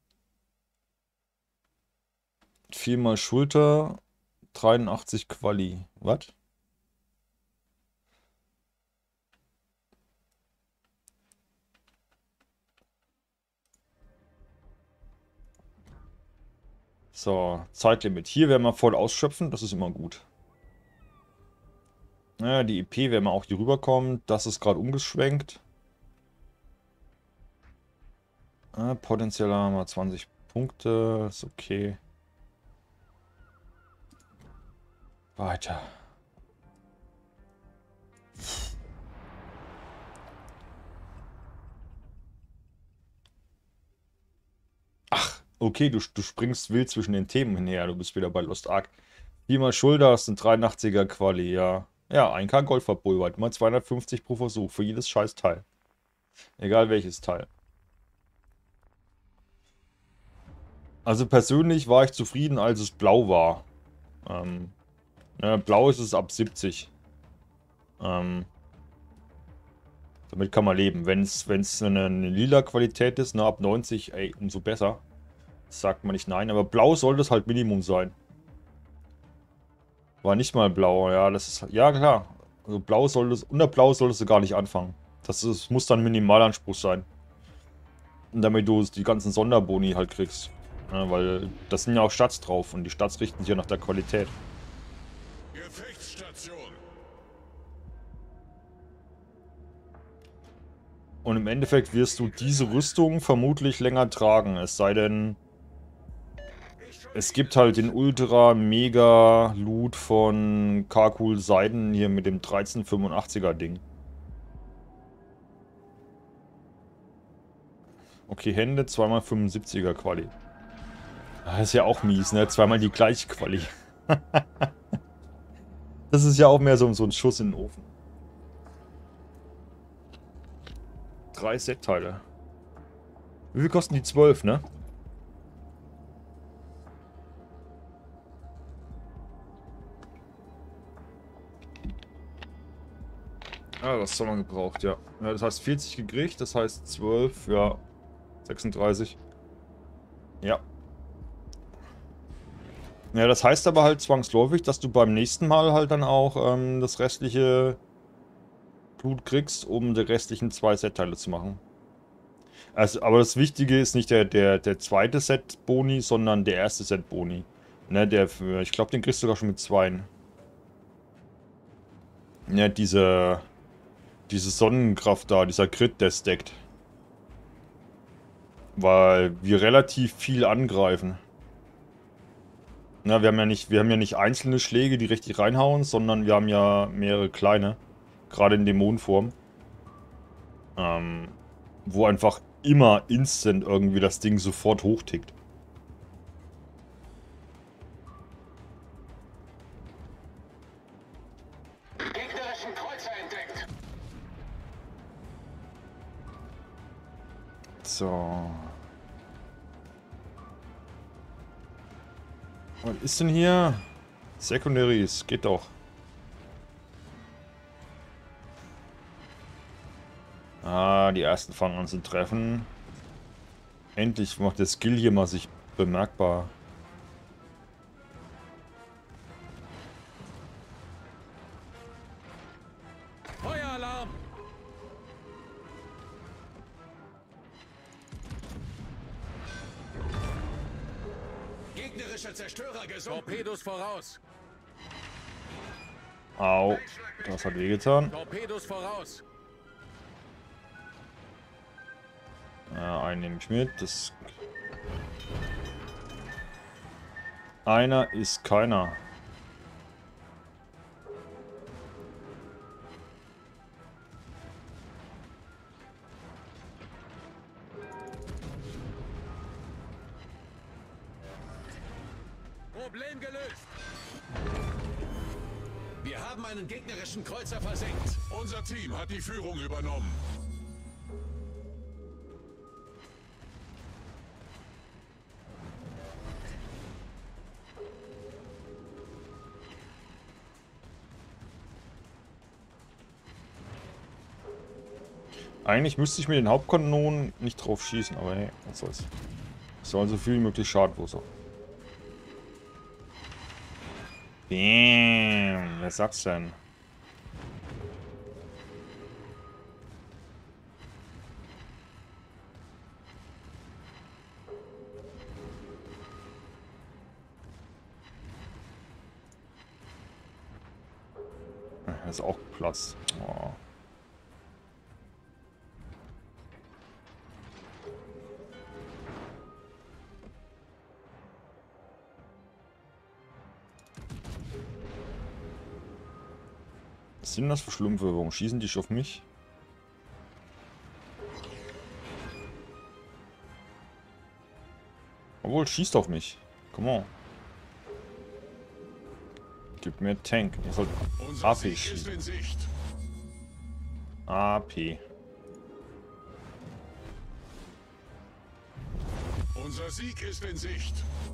Viermal Schulter, dreiundachtzig Quali. Was? So, Zeitlimit. Hier werden wir voll ausschöpfen, das ist immer gut. Naja, die E P werden wir auch hier rüberkommen. Das ist gerade umgeschwenkt. Äh, potenziell haben wir zwanzig Punkte, ist okay. Weiter. Okay, du, du springst wild zwischen den Themen hinher. Du bist wieder bei Lost Ark. Viermal Schulter, hast ein dreiundachtziger Quali, ja. Ja, ein K Gold verpulvert. Immer zweihundertfünfzig pro Versuch. Für jedes scheiß Teil. Egal welches Teil. Also persönlich war ich zufrieden, als es blau war. Ähm, ja, blau ist es ab siebzig. Ähm, damit kann man leben. Wenn es eine, eine lila Qualität ist, ne, ab neunzig, ey, umso besser. Das sagt man nicht nein, aber blau sollte es halt Minimum sein. War nicht mal blau, ja, das ist, ja klar. Also blau sollte es, unter blau solltest du gar nicht anfangen. Das ist, muss dann Minimalanspruch sein. Und damit du die ganzen Sonderboni halt kriegst. Ja, weil das sind ja auch Stats drauf und die Stats richten sich ja nach der Qualität. Gefechtsstation. Und im Endeffekt wirst du diese Rüstung vermutlich länger tragen, es sei denn, es gibt halt den Ultra-Mega-Loot von Karkul Seiden hier mit dem dreizehnhundertfünfundachtziger Ding. Okay, Hände, zweimal fünfundsiebziger Quali. Das ist ja auch mies, ne? Zweimal die gleiche Quali. Das ist ja auch mehr so, so ein Schuss in den Ofen. Drei Set-Teile. Wie viel kosten die? zwölf, ne? Ah, das haben wir gebraucht, ja. Ja, das heißt vierzig gekriegt, das heißt zwölf, ja, sechsunddreißig. Ja. Ja, das heißt aber halt zwangsläufig, dass du beim nächsten Mal halt dann auch ähm, das restliche Blut kriegst, um die restlichen zwei Set-Teile zu machen. Also, aber das Wichtige ist nicht der, der, der zweite Set-Boni, sondern der erste Set-Boni. Ne, der für, ich glaube, den kriegst du sogar schon mit zweien. Ja, diese, diese Sonnenkraft da, dieser Crit, der stackt. Weil wir relativ viel angreifen. Na, wir haben ja nicht, wir haben ja nicht einzelne Schläge, die richtig reinhauen, sondern wir haben ja mehrere kleine. Gerade in Dämonenform. Ähm, wo einfach immer instant irgendwie das Ding sofort hochtickt. Gegnerischen Kreuzer entdeckt. So. Was ist denn hier? Secondaries, geht doch. Ah, die ersten fangen an zu treffen. Endlich macht der Skill hier mal sich bemerkbar. Feueralarm! Gegnerischer Zerstörer gesunken. Torpedos voraus! Au, das hat wehgetan. Torpedos voraus! Ja, einen nehme ich mit. Das einer ist keiner. Problem gelöst! Wir haben einen gegnerischen Kreuzer versenkt. Unser Team hat die Führung übernommen. Eigentlich müsste ich mit den Hauptkanonen nicht drauf schießen, aber hey, was soll's. Soll so viel wie möglich Schaden verursachen. Bäm, wer sagt's denn? Das ist auch Platz. Oh. Was sind das für Schlümpfe? Warum schießen die auf mich? Obwohl, schießt auf mich. Come on. Gib mir Tank. Ich soll Unser A P Sieg ist schießen. in Sicht. A P. Unser Sieg ist in Sicht.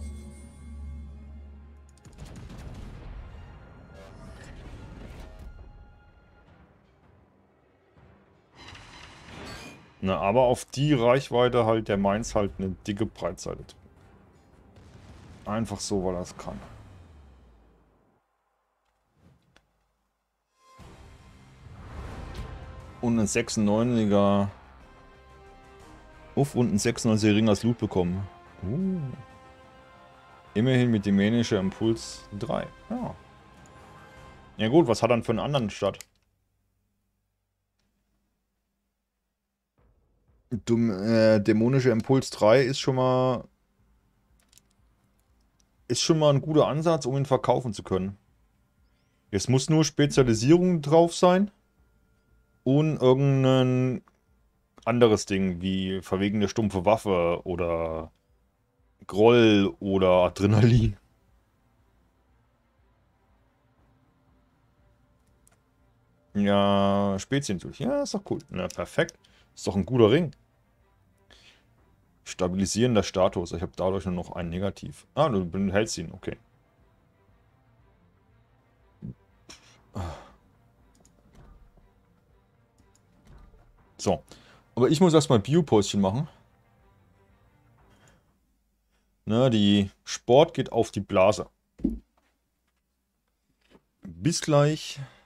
Na, aber auf die Reichweite halt der Mainz halt eine dicke Breitseite. Einfach so, weil er es kann. Und ein sechsundneunziger. Uff, und ein sechsundneunziger Ring als Loot bekommen. Uh. Immerhin mit dämonischer Impuls drei. Ja. Ja gut, was hat er dann für einen anderen Stadt? Dumm, äh, dämonischer Impuls drei ist schon mal. Ist schon mal ein guter Ansatz, um ihn verkaufen zu können. Jetzt muss nur Spezialisierung drauf sein. Und irgendein anderes Ding, wie verwegene stumpfe Waffe oder Groll oder Adrenalin. Ja, Spezien durch. Ja, ist doch cool. Na, perfekt. Ist doch ein guter Ring. Stabilisierender Status. Ich habe dadurch nur noch einen Negativ. Ah, du hältst ihn. Okay. So. Aber ich muss erstmal Bio-Postchen machen. Na, die Sport geht auf die Blase. Bis gleich.